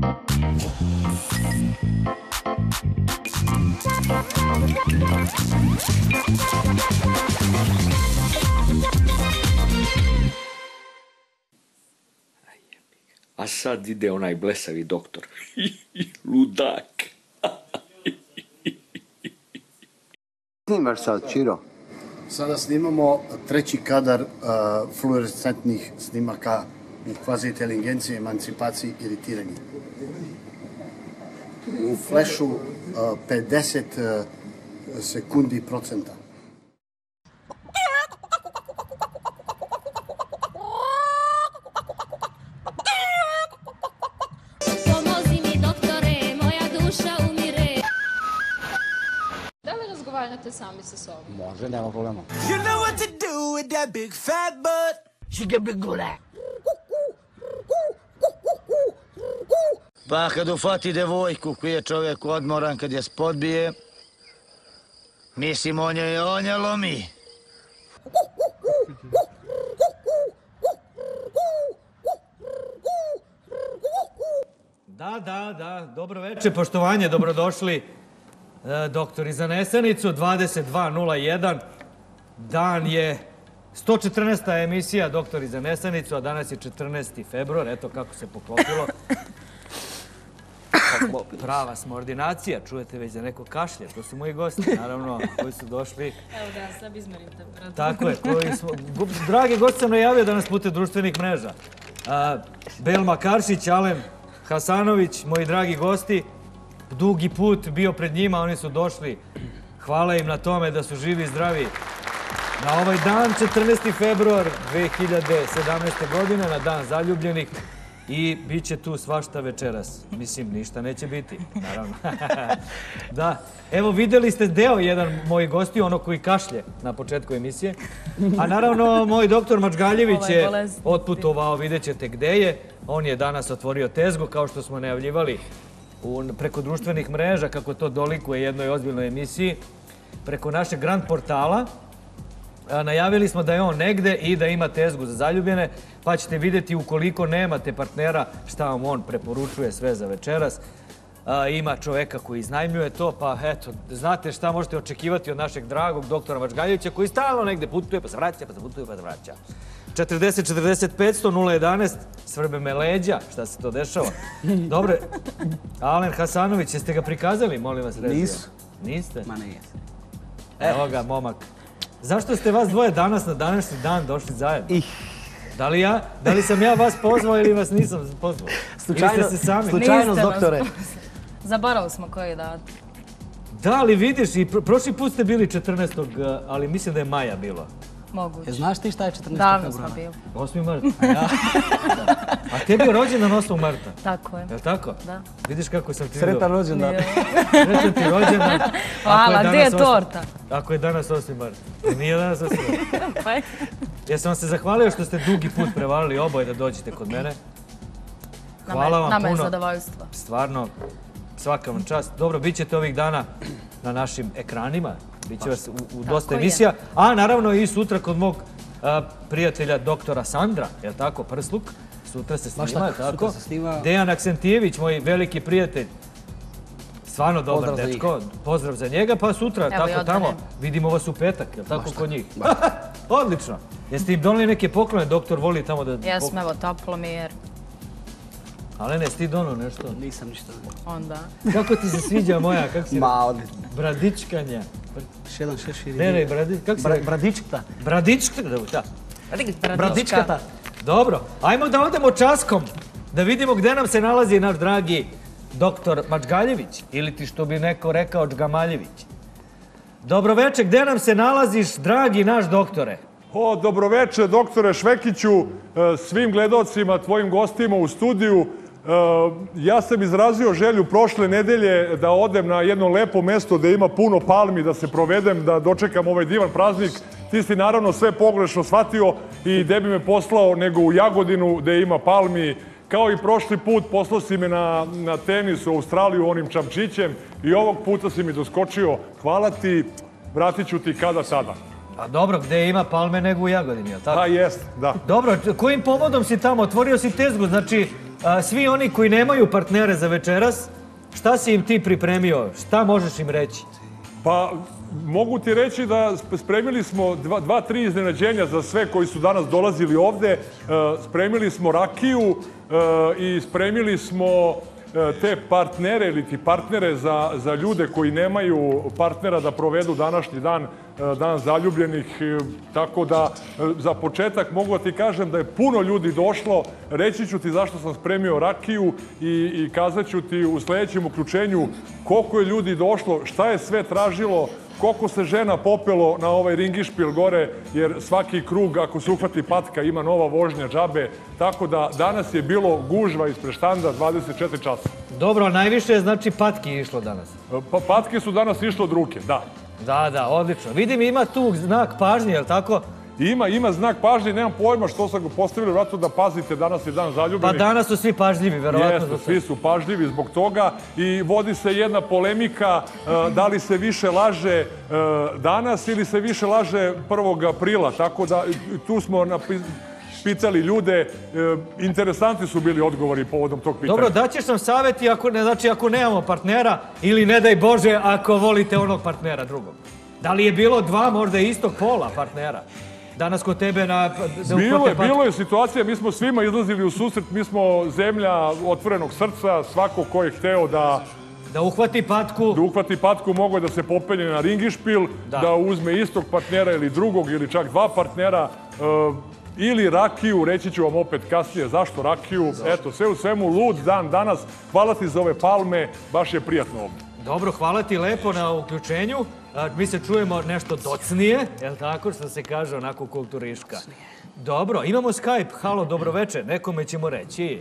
A sad ide onaj blesavi doktor. Ludak. Snimaš sad, Čiro? Sada snimamo treći kadar fluorescentnih snimaka u kvazi inteligenciji, emancipaciji, iritiranju. U flešu 50 sekundi procenta. Sami sa sobom. Može, nema problema. You know what to do with that big fat butt. She got big good at. Pa kad ufati devojku koji je čovjek odmoran kad je spodbije, mislim on je lomi. Da, dobro večer, poštovanje, dobrodošli. Doktori za Nesanicu, 22.01. Dan je 114. emisija Doktori za Nesanicu, a danas je 14. februar. Eto kako se poklopilo. Prava smo ordinacija. Čujete već da neko kašlje. To su moji gosti, naravno, koji su došli. Evo da, sad izmerim temperaturu. Tako je. Dragi gosti sam najavio danas putem društvenih mreža. Belma Karšić, Alen Hasanović, moji dragi gosti. Dugi put bio pred njima, oni su došli. Hvala im na tome da su živi i zdravi. Na ovaj dan, 14. februar 2017. godine, na dan zaljubljenih. I bit će tu svašta večeras. Mislim, ništa neće biti, naravno. Da, evo videli ste deo jedan mojih gosti, ono koji kašlje na početku emisije. A naravno, moj doktor Mačgaljević je otputovao, vidjet ćete gde je. On je danas otvorio tezgu, kao što smo najavljivali preko društvenih mreža, kako to dolikuje jednoj ozbiljnoj emisiji, preko našeg Grand portala. Najavili smo da je on negde i da ima tezgu za zaljubljene, pa ćete vidjeti ukoliko nemate partnera šta vam on preporučuje sve za večeras. Ima čoveka koji iznajmljuje to, pa eto, znate šta možete očekivati od našeg dragog doktora Mačgaljevića koji stalno negde putuje, pa se vraća, pa se putuje, pa se vraća. 40 40 500 011, svrbe me leđa, šta se to dešava. Dobre, Alen Hasanović, jeste ga prikazali, molim vas, Rezija? Nisu. Niste? Ma ne jesu. Evo ga, momak. Zašto ste vas dvoje danas na današnji dan došli zajedno? Da li sam ja vas pozvao ili vas nisam pozvao? Slučajnost, doktore. Zaboravili smo koji je dan. Da, ali vidiš, i prošli put ste bili 14. ali mislim da je maja bilo. Moguće. Znaš ti šta je 14. februara? Davno smo bili. 8. marta. A tebi je rođendan 8. marta? Tako je. Je li tako? Da. Vidiš kako sam ti vidio? Sretan rođendan. Sretan ti rođendan. Hvala, gdje je torta? Ako je danas 8. marta. Nije danas 8. marta. Jesam vam se zahvalio što ste dugi put prevalili oboje da dođete kod mene. Hvala vam puno. Nama je zadovoljstvo. Stvarno, svaka vam čast. Dobro, bit ćete ovih dana na našim ekranima. Biće vas u dosta emisija. A naravno i sutra kod mog prijatelja doktora Sandra, je li tako, Prsluk? Sutra se snima, je tako? Dejan Aksentijević, moj veliki prijatelj. Stvarno dobar dečko. Pozdrav za njega, pa sutra, tako tamo. Vidimo vas u petak, je li tako, kod njih? Odlično. Jeste im doneli neke poklone, doktor voli tamo da... Jesmo, evo, toplomir. Alene, jesi ti donao nešto? Nisam ništa. Onda. Kako ti se sviđa moja, kako si... Ma, odlično. Bradičkanja. Šedan šešir. Ne, kako si rekao? Bradičkta. Bradičkta, da. Bradičkata. Dobro, ajmo da odemo časkom, da vidimo gde nam se nalazi naš dragi doktor Mačgaljević, ili ti što bi neko rekao Čgamaljević. Dobroveče, gde nam se nalaziš, dragi naš doktore? Dobroveče, doktore Švekiću, svim gledalcima, tvojim gostima u studiju. Ja sam izrazio želju prošle nedelje da odem na jedno lepo mesto gde ima puno palmi, da se provedem, da dočekam ovaj divan praznik. Ti si naravno sve pogrešno shvatio i gde bi me poslao nego u Jagodinu gde ima palmi. Kao i prošli put poslao si me na tenis u Australiju onim čamčićem i ovog puta si mi doskočio. Hvala ti, vratit ću ti kada sada. A dobro, gde ima palme nego u Jagodini, je li tako? Da, jest, da. Dobro, kojim povodom si tamo? Otvorio si tezgu, znači svi oni koji nemaju partnere za večeras, šta si im ti pripremio? Šta možeš im reći? Pa, mogu ti reći da spremili smo dva, tri iznenađenja za sve koji su danas dolazili ovde. Spremili smo rakiju i spremili smo te partnere ili ti partnere za ljude koji nemaju partnera da provedu današnji dan, dan zaljubljenih. Tako da, za početak mogu da ti kažem da je puno ljudi došlo. Reći ću ti zašto sam spremio rakiju i kazat ću ti u sledećem uključenju koliko je ljudi došlo, šta je sve tražilo, koliko se žena popelo na ovaj ringišpil gore, jer svaki krug, ako se uhvati patka, ima nova vožnja džabe. Tako da danas je bilo gužva ispred štanda 24 časa. Dobro, najviše je znači patki išlo danas. Pa patke su danas išlo od ruke, da. Da, odlično. Vidim, ima tu znak pažnje, je li tako? Ima znak pažnje, nemam pojma što sam ga postavili, vratno da pazite, danas je dan zaljubljenih. Pa danas su svi pažljivi, verovatno. Jeste, svi su pažljivi zbog toga i vodi se jedna polemika da li se više laže danas ili se više laže 1. aprila, tako da tu smo pitali ljude, interesantni su bili odgovori povodom tog pitanja. Dobro, daćeš nam savjeti ako nemamo partnera ili ne daj Bože ako volite onog partnera drugog. Da li je bilo dva možda istog pola partnera? Danas kod tebe Bilo je situacija, mi smo svima izlazili u susret, mi smo zemlja otvorenog srca, svako ko je hteo da uhvati patku, mogo je da se popenje na ringišpil, da uzme istog partnera ili drugog ili čak dva partnera, ili rakiju, reći ću vam opet kasnije zašto rakiju. Eto, sve u svemu lud dan danas. Hvala ti za ove palme, baš je prijatno ovdje. Dobro, hvala ti lepo na uključenju. Mi se čujemo nešto docnije, je li tako što se kaže onako kulturiška? Dobro, imamo Skype. Halo, dobroveče, nekome ćemo reći.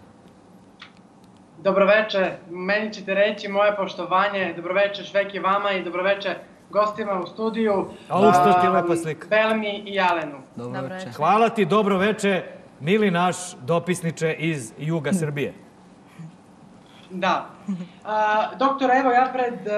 Dobroveče, meni ćete reći moje poštovanje. Dobroveče Šveki vama i dobroveče gostima u studiju. Što ti lepa slika. Belmi i Alenu. Hvala ti, dobroveče, mili naš dopisniče iz juga Srbije. Da. Doktor, evo ja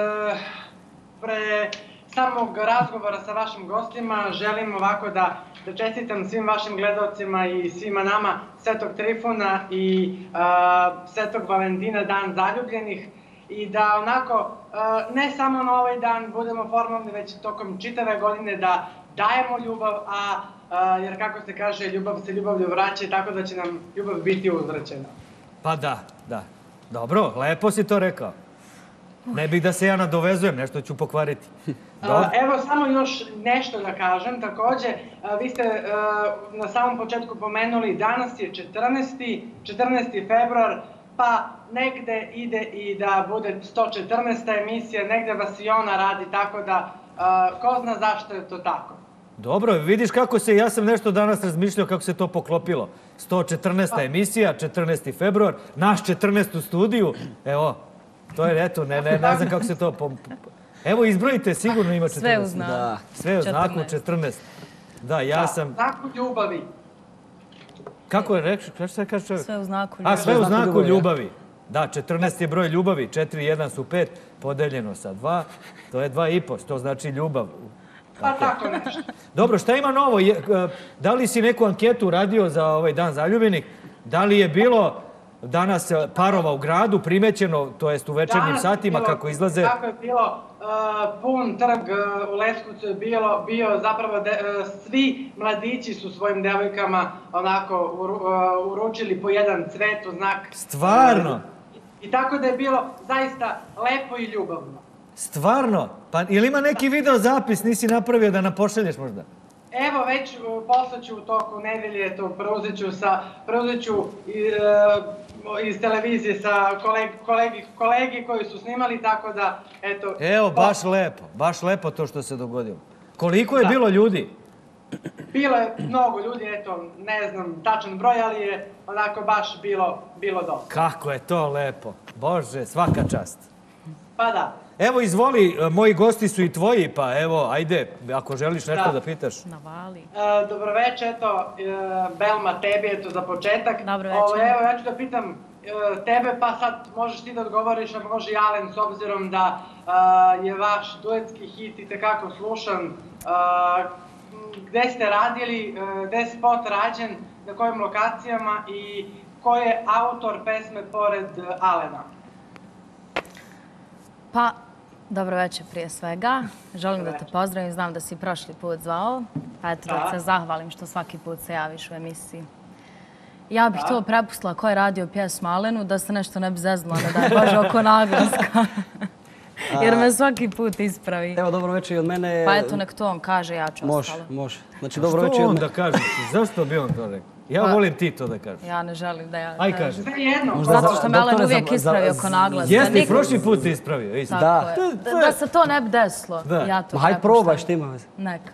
pre samog razgovora sa vašim gostima želim ovako da čestitam svim vašim gledalcima i svima nama Svetog Trifuna i Svetog Valentina, dan zaljubljenih, i da onako ne samo na ovaj dan budemo formalni, već tokom čitave godine da dajemo ljubav, jer kako se kaže, ljubav se ljubavlju vraća, tako da će nam ljubav biti uzvraćena. Pa da. Dobro, lepo si to rekao. Ne bih da se ja nadovezujem, nešto ću pokvariti. Evo, samo još nešto da kažem. Takođe, vi ste na samom početku pomenuli, danas je 14. februar, pa negde ide i da bude 114. emisija, negde vas i ona radi, tako da ko zna zašto je to tako. Dobro, vidiš kako se, ja sam nešto danas razmišljao kako se to poklopilo. 114. emisija, 14. februar, naš 14. u studiju, evo, to je, eto, ne znam kako se to... Evo, izbrojite, sigurno ima 14. Sve u znaku. Sve u znaku 14. Da, ja sam... Znaku ljubavi. Kako je rekao? Kako se kaže čovjek? Sve u znaku ljubavi. Sve u znaku ljubavi. Da, 14 je broj ljubavi, 4 i 1 su 5, podeljeno sa 2, to je 2,5, to znači ljubav. Pa tako nešto. Dobro, šta ima novo? Da li si neku anketu uradio za ovaj dan zaljubljenih? Da li je bilo danas parova u gradu primećeno, to jest u večernjim satima kako izlaze? Kako je bilo pun trg u Leskovcu je bio zapravo svi mladići su svojim devojkama onako uručili po jedan cvet u znak. Stvarno? I tako da je bilo zaista lepo i ljubavno. Stvarno? Pa ili ima neki video zapis, nisi napravio da nam pošalješ možda? Evo, već poslaću u toku nedelje, to preuzet ću iz televizije sa kolegi koji su snimali, tako da, eto... Evo, baš lepo to što se dogodilo. Koliko je bilo ljudi? Bilo je mnogo ljudi, eto, ne znam tačan broj, ali je onako baš bilo dosta. Kako je to lepo. Bože, svaka čast. Pa da. Evo, izvoli, moji gosti su i tvoji, pa evo, ajde, ako želiš nešto da pitaš. Navali. Dobroveče, eto, Belma, tebi, eto, za početak. Dobroveče. Evo, ja ću da pitam tebe, pa sad možeš ti da odgovoriš, a može i Alen, s obzirom da je vaš duetski hit i tekako slušan. Gde ste radili, gde je spot rađen, na kojim lokacijama i ko je autor pesme pored Alena? Pa, dobro večer prije svega. Želim da te pozdravim, znam da si prošli put zvao. Pa eto da se zahvalim što svaki put se javiš u emisiji. Ja bih to prepustila ko je radio pjesmu Alenu, da se nešto ne bi zeznula, ne daj Bože, oko naglaska. Jer me svaki put ispravi. Evo, dobro večer i od mene. Pa eto, nek to on kaže, ja ću ostalo. Može. Znači, dobro večer i Što od on mene. da kaže? Zašto bi on to rekao? Ja volim ti to da kažeš. Ja ne želim da ja... Aj kaži. Sve jedno. Zato što me Alen uvijek ispravi oko naglaska. Jeste i prošli put te ispravio, isto. Tako je. Da se to ne bi desilo. Ja to Ma hajde probaj, što ima veze. Neka.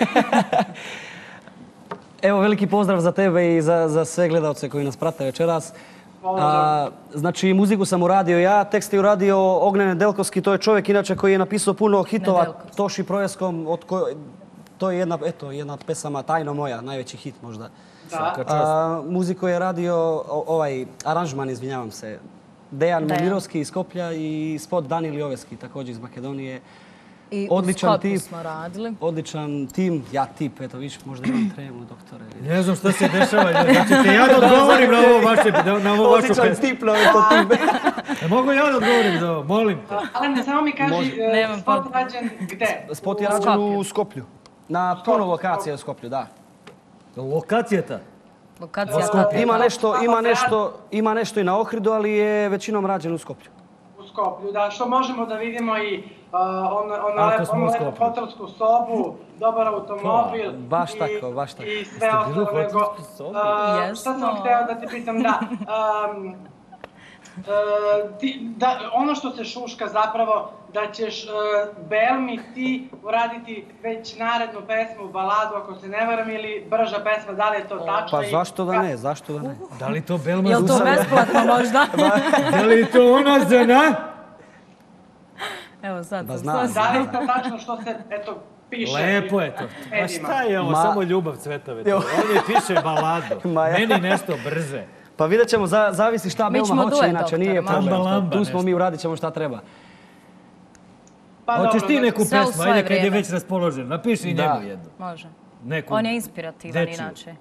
Evo, veliki pozdrav za tebe i za sve gledalce koji nas prate večeras. Znači, muziku sam uradio ja, tekst je uradio Ognjen Nedeljkovski, to je čovjek inače koji je napisao puno hitova Toši Projeskom, to je jedna od pesama Tajno moja, najveći hit možda. Muziku je radio, aranžman, izvinjavam se, Dejan Momirovski iz Skoplja i spot Danil Joveski, također iz Makedonije. I u Skopju smo radili. Odličan tim, ja tip, eto viš, možda imam tremu, doktore. Ne znam što se dešava, znači te ja da odgovorim na ovo vašu pesmu. Odličan tip na to tim. Mogu ja da odgovorim za ovo, molim te. Alen, samo mi kaži, spot rađen gde? Spot je rađen u Skoplju. Na puno lokacija u Skoplju, da. Lokacija ta? Lokacija ta. Ima nešto i na Ohridu, ali je većinom rađen u Skoplju. U Skoplju, da, što možemo da vidimo i onu lepu hotelsku sobu, dobar automobil i sve ostalo nego... Šta sam hteo da te pitam, ono što se šuška zapravo, da ćeš Belmi ti uraditi već narednu pesmu, baladu, ako se ne varam, ili brža pesma, da li je to tačno? Pa zašto da ne, zašto da ne? Da li to Belma Jel to besplatno možda? Da li to ona zna? Evo sad. Da zna. Da li je to tačno što se, eto, piše? Lepo je to. Pa šta je ovo, samo ljubav Cvetove. On je piše baladu, meni nešto brže. Pa vidjet ćemo, zavisi šta Belma hoće, inače nije problem. Tu smo mi, uradit ćemo šta treba. Hoćeš ti neku pesmu, ajde kad je već raspoložen, napiši i njemu jednu. Može. On je inspirativan inače.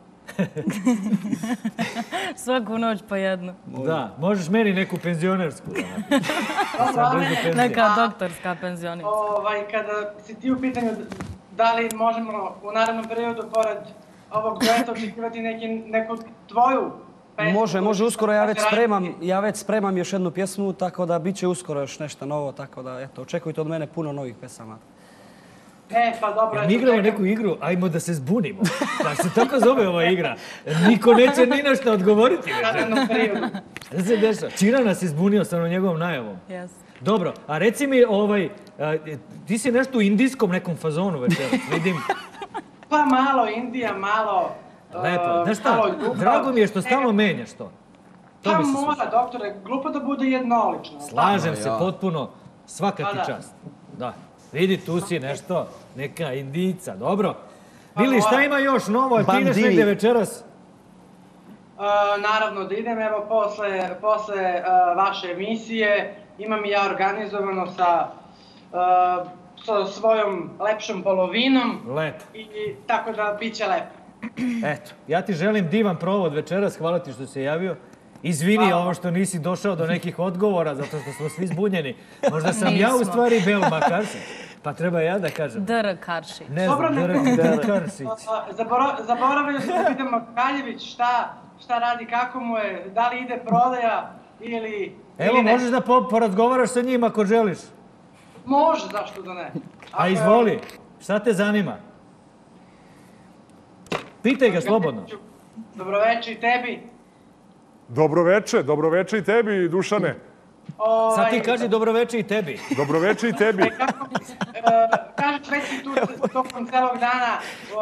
Svaku noć po jednu. Da, možeš meni neku penzionersku da napiši. Neka doktorska penzionica. Kada si ti u pitanju, da li možemo u narednom periodu, pored ovog dueta, očekivati neku tvoju pesmu? Može, uskoro ja već spremam još jednu pjesmu, tako da bit će uskoro još nešto novo, tako da eto, očekujte od mene puno novih pesama. Pa dobro. Mi igramo neku igru, ajmo da se zbunimo. Da se tako zove ova igra. Niko neće ni nešto odgovoriti. Šta se dešava? Čira nas je zbunio sa njegovom najavom. Dobro, a reci mi, ti si nešto u indijskom nekom fazonu večeras, vidim. Pa malo Indija, malo... Lepo, znaš šta, drago mi je što stalno menjaš to. Pa mora, doktore, glupo da bude jednolično. Slažem se potpuno, svaka ti čast. Da, vidi, tu si nešto, neka Indijica, dobro. Bili, šta ima još novo, ti ideš negdje večeras? Naravno da idem, evo posle vaše emisije imam i ja organizovano sa svojom lepšom polovinom. Lepo. I tako da bit će lepo. Eto, ja ti želim divan provod večeras, hvala ti što se javio. Izvini ovo što nisi došao do nekih odgovora, zato što smo svi zbunjeni. Možda sam ja u stvari Belma Karšić, pa treba ja da kažem. Dr. Karšić. Ne znam, Dr. Karšić. Zaboravili smo da pitamo Kraljević šta radi, kako mu je, da li ide prodaja ili ne. Evo, možeš da porazgovaraš sa njim ako želiš. Može, zašto da ne. A izvoli, šta te zanima? Pitaj ga slobodno. Dobroveče i tebi. Dobroveče i tebi, Dušane. Sad ti kaži dobroveče i tebi. Dobroveče i tebi. Kažeš već si tu tokom celog dana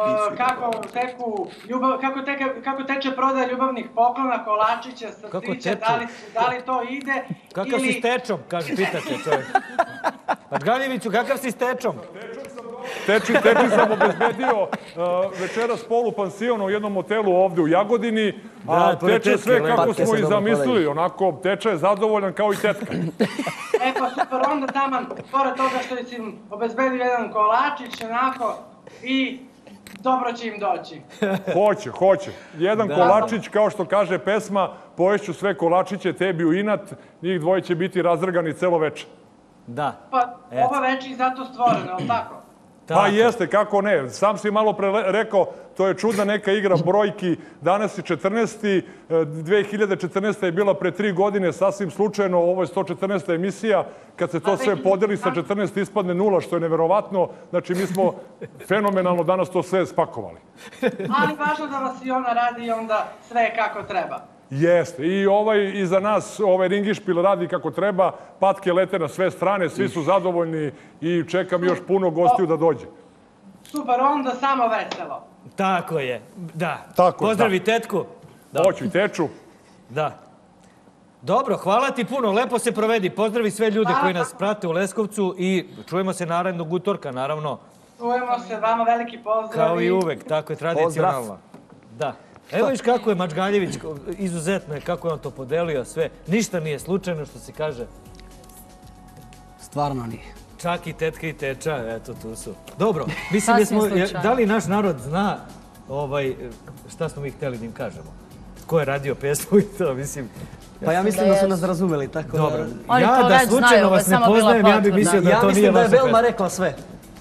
kako teče prodaja ljubavnih poklona, kolačića, srstića, da li to ide? Kakav si s tečom, kaže, pitate čovjek. Pa Galjeviću, kakav si s tečom? Teči sam obezbedio večeras polupansion u jednom hotelu ovdje u Jagodini, a teče sve kako smo i zamislili, onako teče je zadovoljan kao i tetka. Pa super, onda taman, pored toga što si im obezbedio jedan kolačić, onako, i dobro će im doći. Hoće. Jedan kolačić, kao što kaže pesma, poješću sve kolačiće tebi u inat, njih dvoje će biti razrgani celo veče. Da. Pa ovo veče i zato stvoreno, ali tako? Pa jeste, kako ne. Sam si malo pre rekao, to je čudna neka igra brojki. Danas je 14. 2014. je bila pre 3 godine, sasvim slučajno. Ovo je 114. emisija. Kad se to sve podeli sa 14 ispadne 0, što je neverovatno. Znači, mi smo fenomenalno danas to sve spakovali. Ali važno da vas i ona radi i onda sve kako treba. Jeste. I iza nas ringišpil radi kako treba. Patke lete na sve strane, svi su zadovoljni i čekam još puno gostiju da dođe. Super, onda samo veselo. Tako je, da. Pozdravi tetku. Hoću i teču. Da. Dobro, hvala ti puno, lepo se provedi. Pozdravi sve ljude koji nas prate u Leskovcu i čujemo se narednog utorka, naravno. Čujemo se, vama veliki pozdrav. Kao i uvek, tako je tradicionalno. Da. Evo viš kako je Mačgaljević, izuzetno je kako je on to podelio sve. Ništa nije slučajno što se kaže. Stvarno nije. Čak i tetka i teča, eto tu su. Dobro, mislim da li naš narod zna šta smo mi hteli da im kažemo? Ko je radio pesmu i to, mislim. Pa ja mislim da su nas razumeli, tako da... Dobro, ja da slučajno vas ne poznajem, ja bih mislio da to nije vaša pesma. Ja mislim da je Belma rekla sve.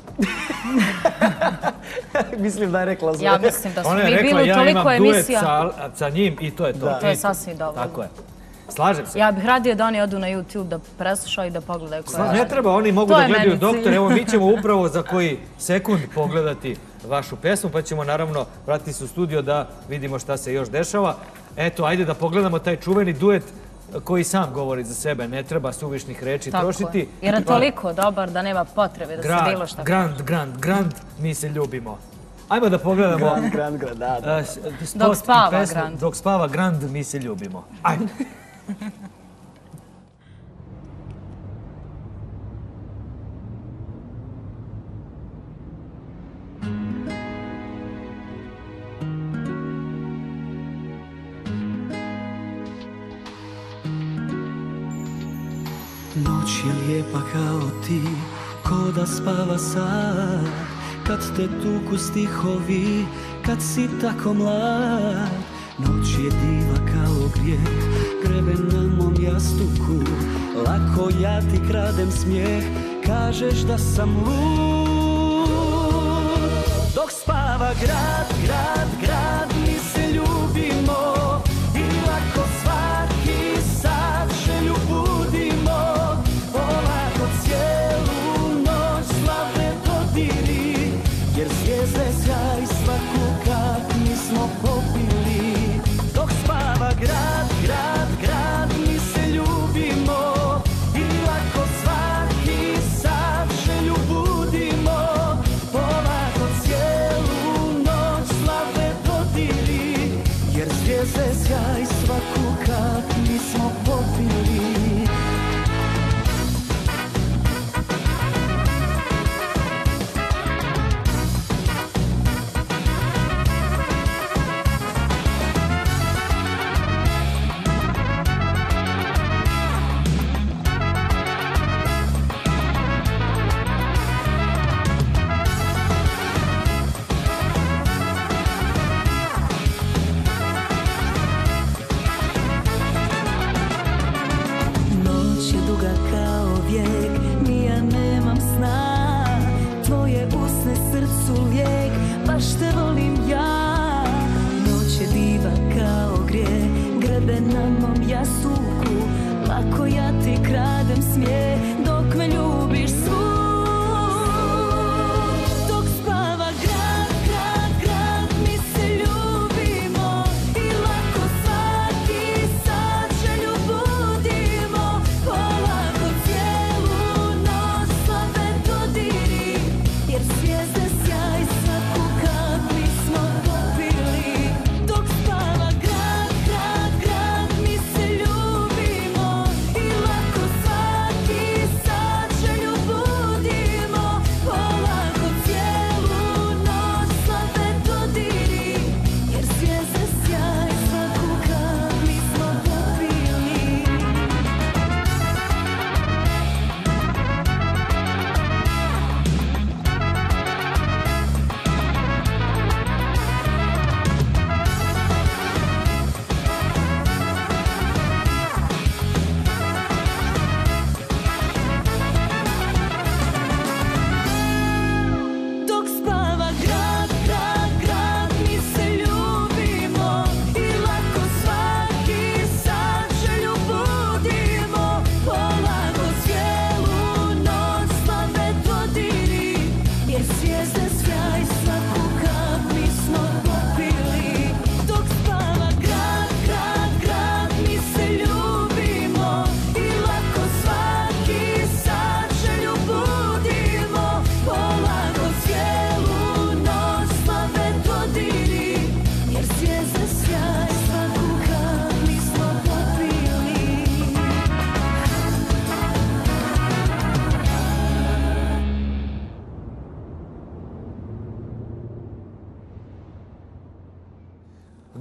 Mislim da je rekla sve. Ja mislim da smo mi bili u toliko emisija. Ona je rekla, ja imam duet sa njim i to je to. To je sasvim dovoljno. Tako je. Slažem se. Ja bih radije da oni odu na YouTube da preslušaju i da pogledaju koja je. Ne treba, oni mogu da gledaju Doktor. Evo, mi ćemo upravo za koji sekund pogledati vašu pesmu, pa ćemo naravno vratiti se u studio da vidimo šta se još dešava. Eto, ajde da pogledamo taj čuveni duet koji sam govori za sebe. Ne treba suvišnih reči trošiti. Jer je toliko dobar da nema potrebe da se bilo šta... Grand, mi se ljubimo. Ajmo da pogledamo... Grand, da. Dok spava Grand. Dok spava Grand, mi se ljubimo. Ajde. Noć je lijepa kao ti, ko da spava sad, kad te tuku stihovi, kad si tako mlad. Noć je diva kao grijeh, grebe na mom jastuku, lako ja ti kradem smijeh, kažeš da sam lud. Dok spava grad, mi se ljubimo i lako svaki sat želju budimo. Polako cijelu noć slavne dodiri, jer zvijezde sjaj svaku kat mi smo popili. Dok spava grad, mi se ljubimo i lako svaki sat želju budimo. Polako cijelu noć slavne dodiri, jer zvijezde sjaj svaku kat mi smo popili. Svaki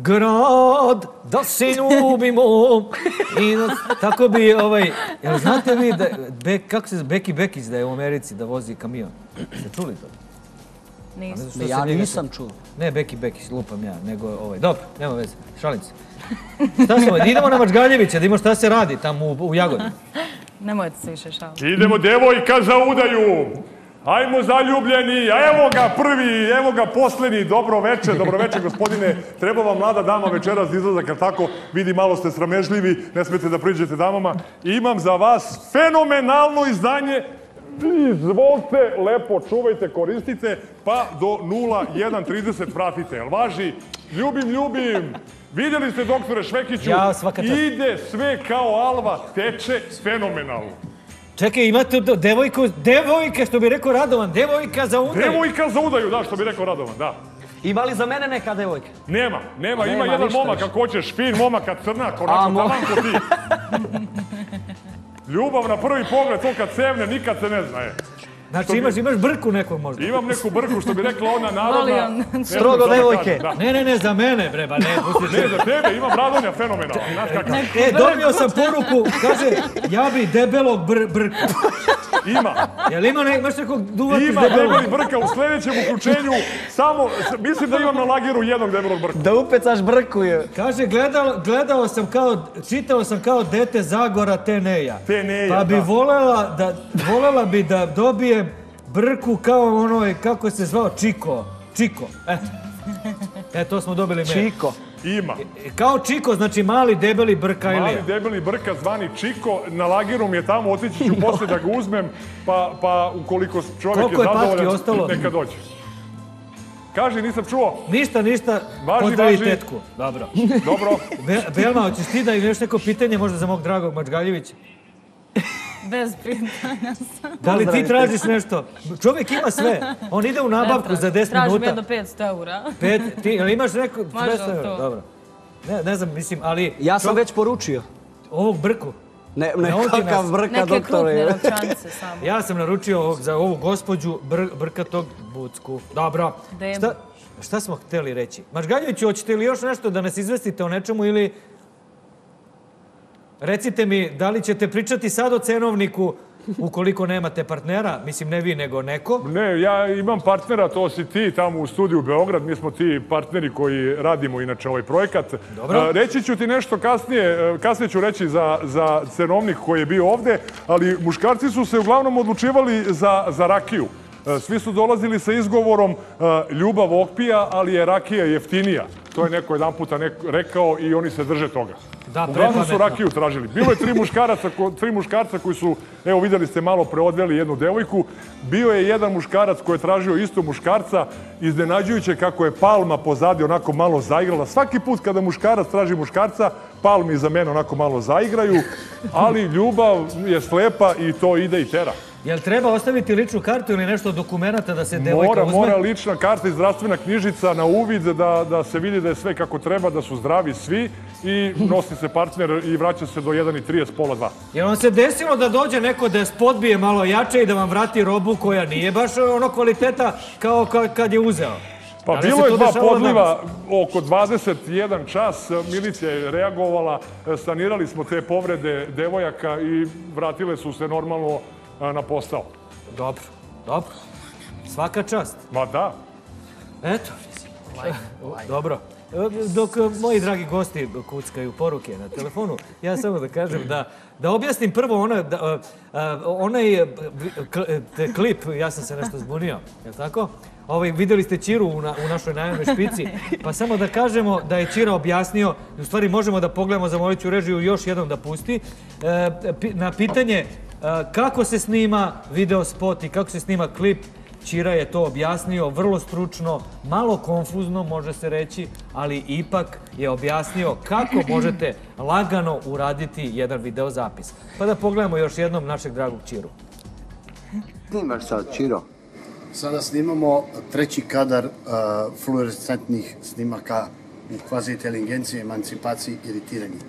grad, da se ljubimo. I tako bi, jel znate vi, kako se Beki Bekić da je u Americi da vozi kamion? Ste čuli to? Nisam. Ja nisam čuo. Ne Beki Bekić, lupam ja, nego Dobro, nema veze, šalim se. Šta smo, idemo na Mačgaljevića, da imamo šta se radi tamo u Jagodini. Nemojte se više šaliti. Idemo, devojka za udaju. Ajmo zaljubljeni, a evo ga prvi, evo ga posljednji. Dobro večer, gospodine. Treba vam mlada dama večeras izlazak, jer tako vidi malo ste sramežljivi, ne smijete da priđete damama. Imam za vas fenomenalno izdanje. Izvolite, lepo čuvajte, koristite, pa do 01:30 vratite. Jel važi? Ljubim. Vidjeli ste, doktore Švekiću, ide sve kao alva, teče fenomenalno. Čekaj, imate devojke, što bi rekao Radovan, devojka za udaju. Devojka za udaju, da, što bi rekao Radovan, da. Ima li za mene neka devojka? Nema, ima jedan momak ako hoćeš, fin momaka, crnak, onako taman ko ti. Ljubav na prvi pogled, to kad sevne, nikad se ne zna, Znači imaš brku nekog možda? Imam neku brku, što bi rekla ona narodna... Strogo devojke. Ne, za mene, breba, ne. Ne, za tebe, imam Radonja fenomenalno, znaš kakav. Dobio sam poruku, kaže, ja bi debelog brku. Ima. Jel imaš nekog duvati s debelog? Ima debeli brka, u sljedećem uključenju, samo, mislim da imam na lageru jednog debelog brka. Da upecaš brku je. Kaže, čitao sam kao dete Zagora Teneja. Pa bi volela bi da dobije brku kao onoj, kako se zvao, Čiko. To smo dobili mail. Čiko. Ima. Kao Čiko, znači mali debeli brka ili... Mali debeli brka zvani Čiko, na lageru mi je tamo, otići ću poslije da ga uzmem, pa ukoliko čovjek je zadovoljan, neka dođe. Kaži, nisam čuo. Ništa, pozdravi tetku. Dobro. Belma, hoćeš ti da imaš neko pitanje možda za mog dragog Mačgaljevića? Bez pitanja sam. Da li ti tražiš nešto? Čovjek ima sve. On ide u nabavku za 10 minuta. Tražim jedno 500 eura. Jel imaš neko 500 eura? Može dobro. Ne znam, mislim, ali... Ja sam već poručio. Ovog brku? Ne, kakav brka, doktore. Neke krupne novčanice samo. Ja sam naručio za ovu gospođu brkatog bucku. Dobro. Šta smo htjeli reći? Mačgaljeviću, hoćete li još nešto da nas izvestite o nečemu ili... Recite mi, da li ćete pričati sad o cenovniku ukoliko nemate partnera? Mislim, ne vi, nego neko. Ne, ja imam partnera, to si ti tamo u studiju Beograd. Mi smo ti partneri koji radimo inače ovaj projekat. Dobro. Reći ću ti nešto kasnije ću reći za cenovnik koji je bio ovde, ali muškarci su se uglavnom odlučivali za rakiju. Svi su dolazili sa izgovorom ljubav okpija, ali je rakija jeftinija. To je neko jedan puta rekao i oni se drže toga. Uglavnom su rakiju tražili. Bilo je tri muškarca koji su, evo vidjeli ste, malo preodveli jednu devojku. Bio je jedan muškarac koji je tražio isto muškarca. Iznenađujuće kako je Palma pozadi onako malo zaigrala. Svaki put kada muškarac traži muškarca, Palmi za mene onako malo zaigraju. Ali ljubav je slepa i to ide i tera. Jel treba ostaviti ličnu kartu ili nešto od dokumenta da se devojka uzme? Mora lična karta i zdravstvena knjižica na uvid da se vidi da je sve kako treba, da su zdravi svi i nosi se partner i vraća se do 1:30, pola 2. Jel vam se desilo da dođe neko da podbije malo jače i da vam vrati robu koja nije baš ono kvaliteta kao kad je uzeo? Pa bilo je 2 podliva, oko 21 čas, milicija je reagovala, sanirali smo te povrede devojaka i vratile su se normalno na posao. Dobro. Svaka čast. Ma da. Eto. Dobro. Dok moji dragi gosti kuckaju poruke na telefonu, ja samo da kažem da objasnim prvo onaj klip, ja sam se nešto zbunio, je li tako? Vidjeli ste Čiru u našoj najavnoj špici, pa samo da kažemo da je Čira objasnio, u stvari možemo da pogledamo, zamolit ću režiju još jednom da pusti, na pitanje kako se snima video spot i kako se snima klip. Čira je to objasnio vrlo stručno, malo konfuzno može se reći, ali ipak je objasnio kako možete lagano uraditi jedan videozapis. Pa da pogledamo još jednom našeg dragog Čiru. Snimaš sad, Čiro? Sada snimamo 3. kadar fluorescentnih snimaka u kvazi inteligenciji, emancipaciji i iritiranju.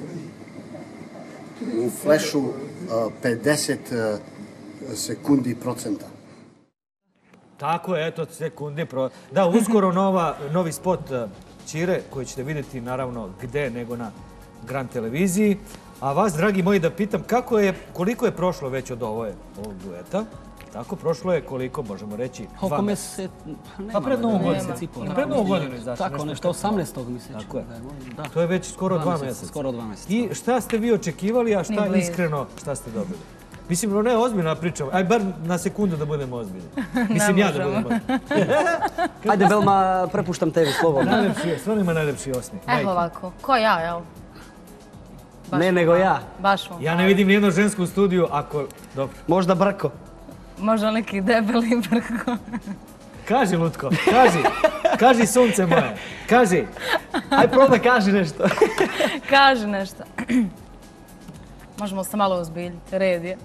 U flashu 50 sekundi procenta. Tako je, eto, sekundi. Da, uskoro novi spot Ćire, koji ćete vidjeti naravno gde nego na Grand televiziji. A vas, dragi moji, da pitam koliko je prošlo već od ovog dueta? Tako, prošlo je koliko, možemo reći, 2 mjeseca. Pa pred Novu godinu. Pred Novu godinu izašli. Tako, nešto 18. misleći. Tako je. To je već skoro 2 mjeseca. Skoro 2 mjeseca. I šta ste vi očekivali, a šta iskreno, šta ste dobili? Mislim, ne, ozbiljna priča. Aj, bar na sekundu da budemo ozbiljni. Mislim, ja da budem ozbiljni. Ajde, Belma, prepuštam tebi slobodno. Najlepši je, stvarno ima najlepši osmijeh. Evo ovako, ko ja, jel? Ne, nego ja. Baš mu. Ja ne vidim nijedno žensko u studiju, ako... Dobro. Možda Brko. Možda neki debeli Brko. Kaži, Lutko, kaži. Kaži, sunce moje. Kaži. Aj, probaj, kaži nešto. Kaži nešto. Možemo se malo uzbiljiti, red je.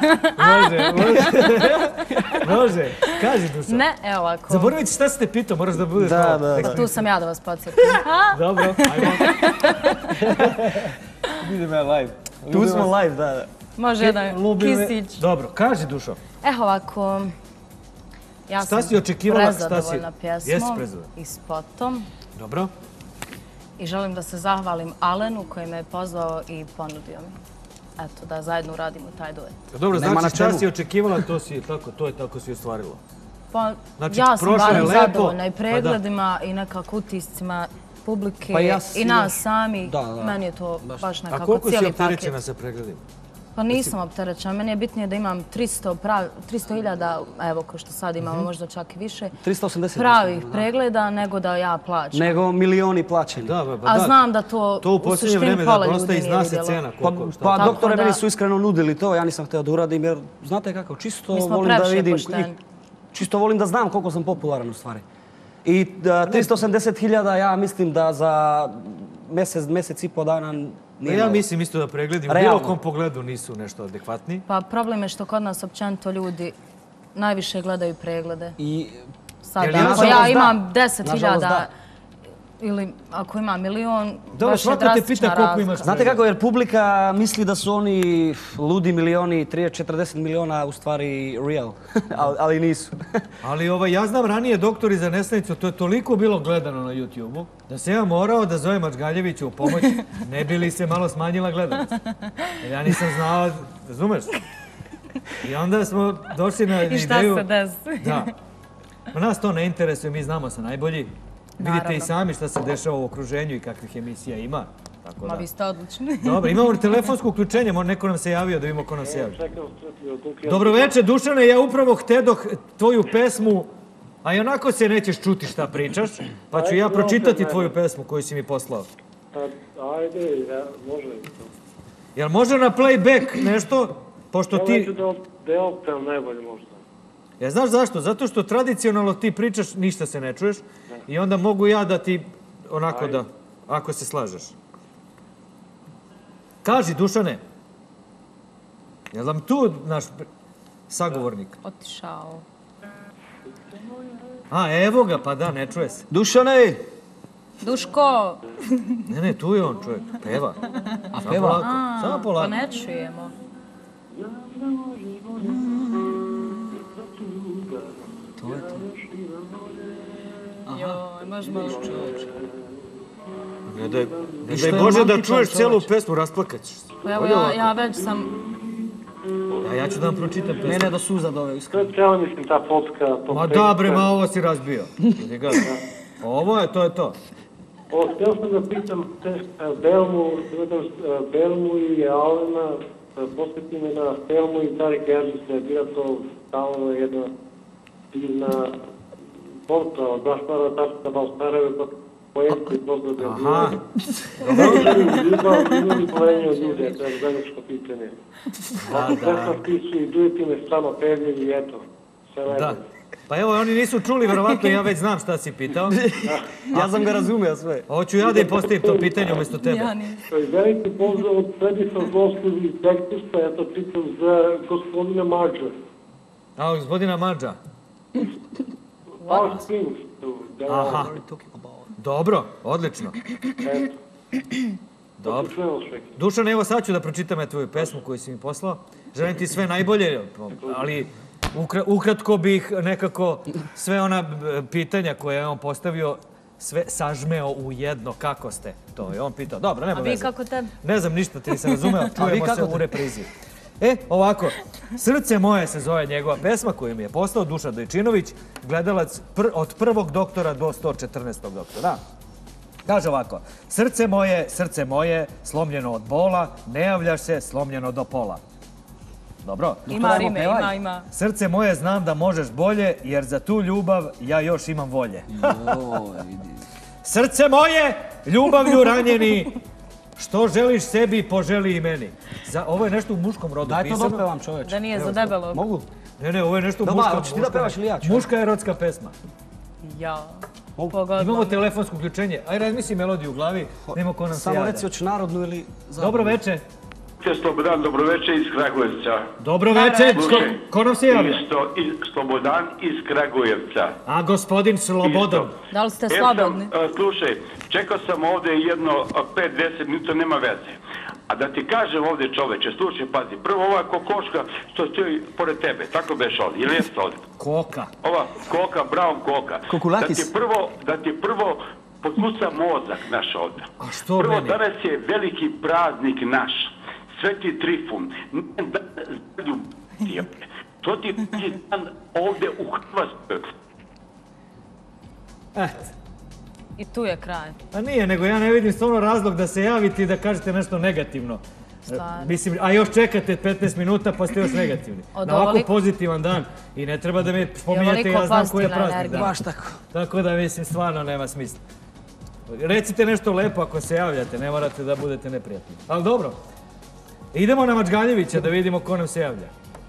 Može. Kaži, Duša. Ne, evo ovako. Zaboravite šta ste pitao, moraš da budeš... Da. Tu sam ja da vas podsjetim. Dobro, ajmo. Vidimo je live. Tu smo live, da. Može jedan kisić. Dobro, kaži, Dušo. Evo ovako. Ja šta si očekivala? Prezadovoljna pjesmom i spotom. Dobro. I želim da se zahvalim Alenu koji me je pozvao i ponudio mi. Eto, da zajedno uradimo taj duet. Dobro, znači šta si očekivala, to je tako si ostvarilo. Pa, ja sam barem zadovoljna i pregledima i nekako utiscima publike i nas sami. Meni je to baš nekako cijeli paket. A koliko si opterećena sa pregledima? Pa nisam opterećena. Meni je bitnije da imam 300.000, evo ko što sad imamo, možda čak i više, 380 pravih pregleda nego da ja plaćam. Nego milioni plaćeni. A znam da to u suštini pola ljudi nije vidjelo. Pa doktore, meni su iskreno nudili to, ja nisam htio da uradim jer, znate kako, čisto volim da vidim, čisto volim da znam koliko sam popularan u stvari. I 380.000 ja mislim da za mjesec i po dana... Ja mislim isto da pregledi u bilo kom pogledu nisu nešto adekvatni. Pa problem je što kod nas općenito ljudi najviše gledaju preglede. Sad, ako ja imam 10.000 ili ako imam milion, baš je drastična razlika. Znate kako, jer publika misli da su oni ludi milioni, 30-40 miliona u stvari real, ali nisu. Ali ja znam ranije Doktori za nesanicu, to je toliko bilo gledano na YouTube-u, da sam ja morao da zovem Ačgaljeviću u pomoć, ne bi li se malo smanjila gledanost. Jer ja nisam znao, razumeš? I onda smo došli na ideju... I šta se desi? Da. Nas to ne interesuje, mi znamo se najbolji. Vidite i sami šta se dešava u okruženju i kakvih emisija ima. Ma vi ste odlični. Dobro, imamo telefonsko uključenje, neko nam se javio da vidimo ko nam se javio. Dobro večer, Dušane, ja upravo htedoh tvoju pesmu, a i onako se nećeš čuti šta pričaš, pa ću ja pročitati tvoju pesmu koju si mi poslao. Ajde, može. Jel može na playback nešto, pošto ti... Ja neću da optem najbolje možda. Ja znaš zašto? Zato što tradicionalno ti pričaš, ništa se ne čuješ i onda mogu ja da ti onako da, ako se slažeš. Kaži, Dušane, je li tu naš sagovornik? Otišao. A, evo ga, pa da, ne čuje se. Dušane! Duško! Ne, tu je on čovjek, peva. A peva? Samo polako. Pa ne čujemo. To je to. Joj, možemo još čući. Ne daj Bože da čuješ cijelu pesmu, rasplakat ćeš se. Pa evo, ja već sam... Ja ću da vam pročitam pesmu. Mene do suza dove, iskreno. Cijela mislim ta popska... Ma da bre, ma ovo si razbio. Ovo je, to je to. Htio sam da pitam Belmu i Alena, posjeti me na Belmu i Tari Geržice, je bila to stalno jedna divna porta od Gašpara Taška Balstareve, pa pojedite pozdrav. Aha. Imali poverenje od ljudi, to je zajedničko pitanje. Ako pesma pisu i dujeti me stvarno pevljevi i eto, sve najbolje. Pa evo, oni nisu čuli, verovatno, ja već znam šta si pitao. Ja sam ga razumio sve. Hoću ja da im postavim to pitanje umjesto tebe. Veliki pozdrav od Frediša Zlovskog iz Tektusa, ja to pitam za gospodina Mađa. A, gospodina Mađa? Aha. Dobro, odlično. Dobro. Dušan, evo sad ću da pročitam tvoju pesmu koju si mi poslao. Želim ti sve najbolje, ali ukratko bih nekako sve ona pitanja koje je on postavio sve sažmeo u jedno. Kako ste? To je on pitao. Dobro, nema veze. A vi kako te? Ne znam ništa, ti nisam razumeo. Čujemo se u reprizi. Ovako, Srce moje se zove njegova pesma koju mi je poslao Dušan Dojčinović, gledalac od prvog doktora do 114. doktora. Kaže ovako, srce moje, slomljeno od bola, ne javljaš se, slomljeno do pola. Dobro? Ima rime, ima. Srce moje, znam da možeš bolje, jer za tu ljubav ja još imam volje. Srce moje, ljubavlju ranjeni, što želiš sebi, poželi i meni. Ovo je nešto u muškom rodu pisano. Daj to dopevam, čoveče. Da nije za debelog. Mogu? Ne, ovo je nešto u muškom. Dobar, hoćeš ti da pevaš ili ja? Muška erotska pesma. Ja. Imamo telefonsko uključenje. Ajde, razmisli melodiju u glavi, nema ko nam se javlja. Samo reci, hoćeš narodnu ili... Dobro veče. Slobodan, dobro veče iz Kragujevca. Dobro veče, ko nam se javlja? Slobodan iz Kragujevca. A gospodin Slobodan. Da li ste slobodni? Slušaj, čekao sam ovde jedno 5-10 minuta, nema veze. A da ti kažem ovde čoveče, slušaj, pazi, prvo ova kokoška što stoji pored tebe, tako beš ovdje, ili jeste ovdje? Koka. Ova koka, Brown koka. Kokulakis. Da ti prvo potkuca mozak naš ovdje. A što prvo, meni? danas je veliki praznik naš. Sveti Trifun, to ti je dan ovdje u Hrvatskoj. I tu je kraj. A nije, nego ja ne vidim stvarno razlog da se javite i da kažete nešto negativno. Mislim, a još čekate 15 minuta pa ste još negativni. Na ovako pozitivan dan i ne treba da me spominjete, ja znam koji je praznik dan. Baš tako. Tako da mislim, stvarno nema smisla. Recite nešto lepo ako se javljate, ne morate da budete neprijatni. Ali dobro. Idemo na Mačgaljevića da vidimo ko nam se javlja.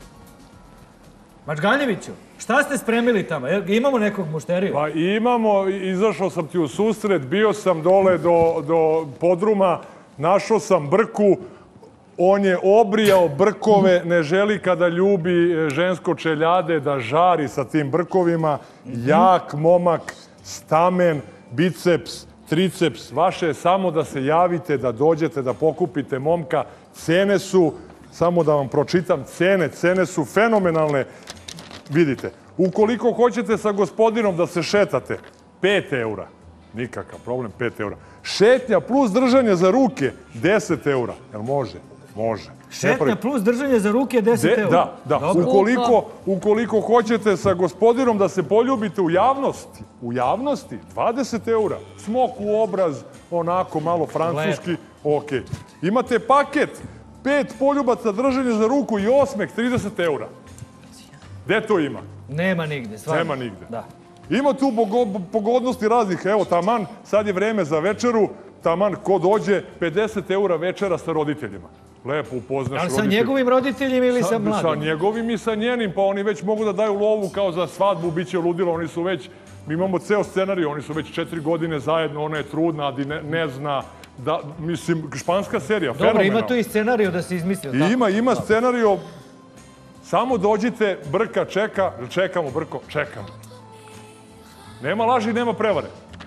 Mačgaljeviću, šta ste spremili tamo? Imamo nekog mušteriju? Pa imamo, izašao sam ti u susret, bio sam dole do podruma, našao sam Brku, on je obrijao brkove, ne želi kada ljubi žensko čeljade da žari sa tim brkovima. Jak momak, stamen, biceps, triceps, vaše je samo da se javite, da dođete, da pokupite momka. Cene su, samo da vam pročitam, cene su fenomenalne. Vidite, ukoliko hoćete sa gospodinom da se šetate, 5 eura, nikakav problem, 5 eura. Šetnja plus držanje za ruke, 10 eura. Jel može? Može. Šetnja plus držanje za ruke, 10 eura. Da. Ukoliko hoćete sa gospodinom da se poljubite u javnosti, 20 eura. Smok u obraz, onako malo francuski, ok. Imate paket, 5 poljubaca, držanje za ruku i osmeh, 30 eura. Gde to ima? Nema nigde, stvarno. Nema nigde. Da. Ima tu pogodnosti raznih. Evo, taman, sad je vreme za večeru, taman, ko dođe, 50 eura večera sa roditeljima. Lepo upoznaš roditelje. Ali sa njegovim roditeljima ili sa mladim? Sa njegovim i sa njenim, pa oni već mogu da daju lovu kao za svadbu, bit će ludilo, oni su već, mi imamo ceo scenarij, oni su već 4 godine zajedno, ona je trudna, ali ne zna, da, mislim, španska serija, fenomenalna. Dobro, ima tu i scenariju da se izmislio. Ima scenariju, samo dođite, Brka čeka, čekamo Brko, čekamo. Nema laži, nema prevare.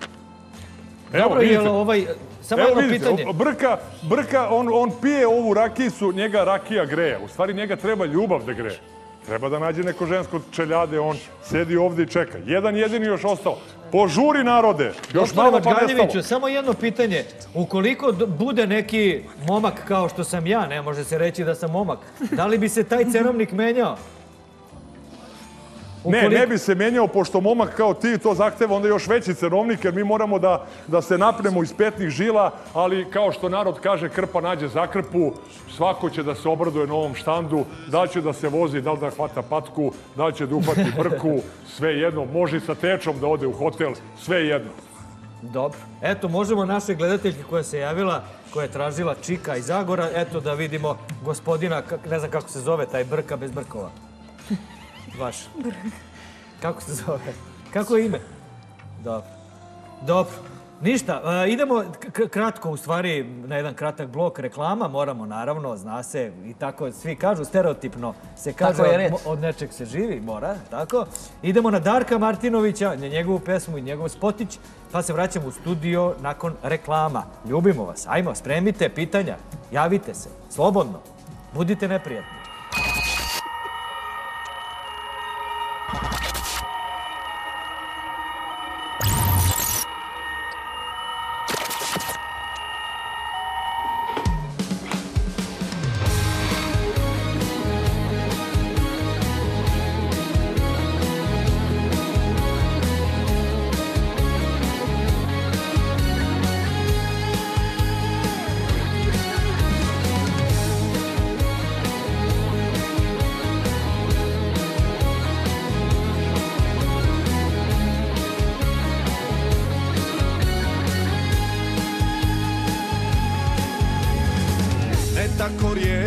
Dobro, samo jedno pitanje. Brka, on pije ovu rakijicu, njega rakija greje. U stvari njega treba ljubav da greje. Treba da nađe neko žensko čeljade, on sedi ovdje i čeka. Jedan jedini još ostao. Požuri narode, još malo pa nestalo. Samo jedno pitanje. Ukoliko bude neki momak kao što sam ja, ne može se reći da sam momak, da li bi se taj cenovnik menjao? Ne bi se menjao, pošto momak kao ti to zahteva onda još veći cenovnik, jer mi moramo da se napnemo iz petnih žila, ali kao što narod kaže, krpa nađe za krpu, svako će da se obraduje na ovom štandu, da li će da se vozi, da li da hvata patku, da li će da uhvati Brku, sve jedno, može i sa tečom da ode u hotel, sve jedno. Dobro. Eto, možemo naše gledateljke koja se javila, koja je tražila Čika iz Zagora, eto da vidimo gospodina, ne znam kako se zove, taj Brka bez brkova. Vaš. Kako se zove? Kako je ime? Dobro. Ništa, idemo kratko, u stvari, na jedan kratak blok reklama. Moramo, naravno, zna se, i tako svi kažu, stereotipno se kaže od nečeg se živi, mora, tako. Idemo na Darka Martinovića, na njegovu pesmu i njegov spotić, pa se vraćamo u studio nakon reklama. Ljubimo vas, ajmo, spremite pitanja, javite se, slobodno, budite neprijatni.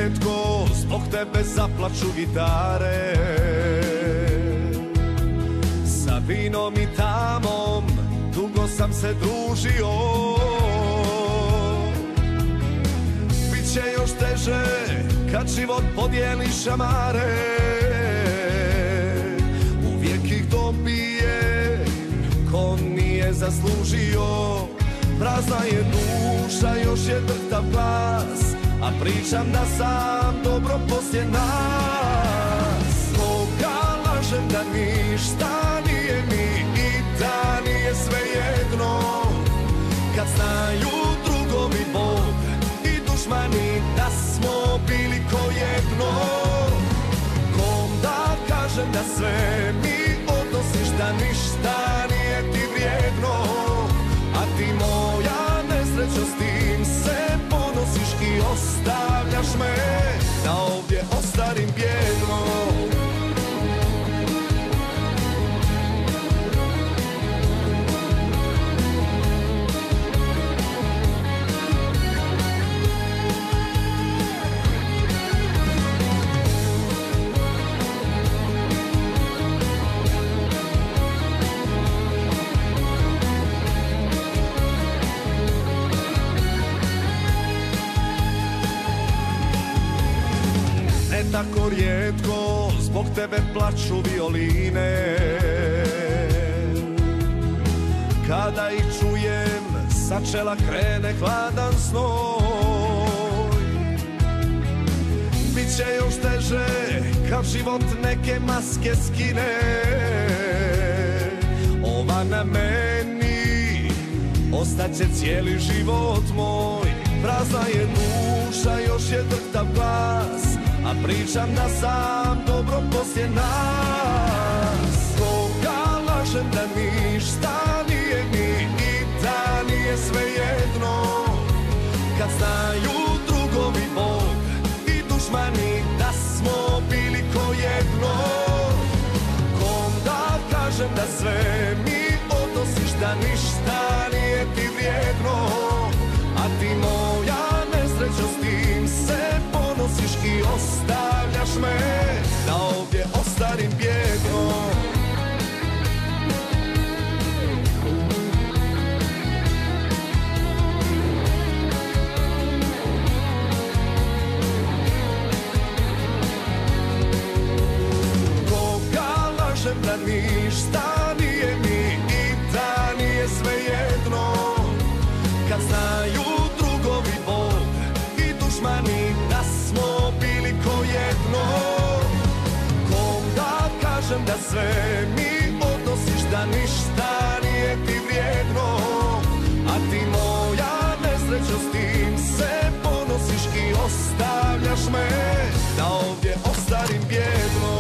rijetko zbog tebe zaplaču gitare. Sa vinom i tamom dugo sam se družio. Biće još teže kad život podijeli šamare. Uvijek ih dobije ko nije zaslužio. Prazna je duša, još je drhtav glas, a pričam da sam dobro poslije nas. Koga lažem da ništa nije mi i da nije svejedno. Kad znaju drugovi Bog i dušmani da smo bili ko jedno. Kom da kažem da sve mi odnosiš, da ništa nije ti vrijedno. A ti moja nesrećo s tim se ponosiš i ostavljaš me da ovdje ostarim bijedno. Tako rijetko zbog tebe plaču violine. Kada ih čujem sa čela krene hladan znoj. Biće još teže kad život neke maske skine. Ova na meni ostaće cijeli život moj. Prazna je duša, još je drhtav glas, a pričam da sam dobro poslije nas. Koga lažem da ništa nije mi i da nije svejedno. Kad znaju drugovi Bog i dušmani da smo bili ko jedno. Kom da kažem da sve mi odnosiš, da ništa nije ti vrijedno. A ti moja nesrećo s tim se ponosiš i ostavljaš me da ovdje ostarim bijedno. Koga lažem da ništa nije mi i da nije svejedno. Kad znaju drugovi Bog i dušmani da smo bili ko jedno. Kom da kažem da sve mi odnosiš, da ništa nije ti vrijedno. A ti moja nesrećo s tim se ponosiš i ostavljaš me da ovdje ostarim bijedno.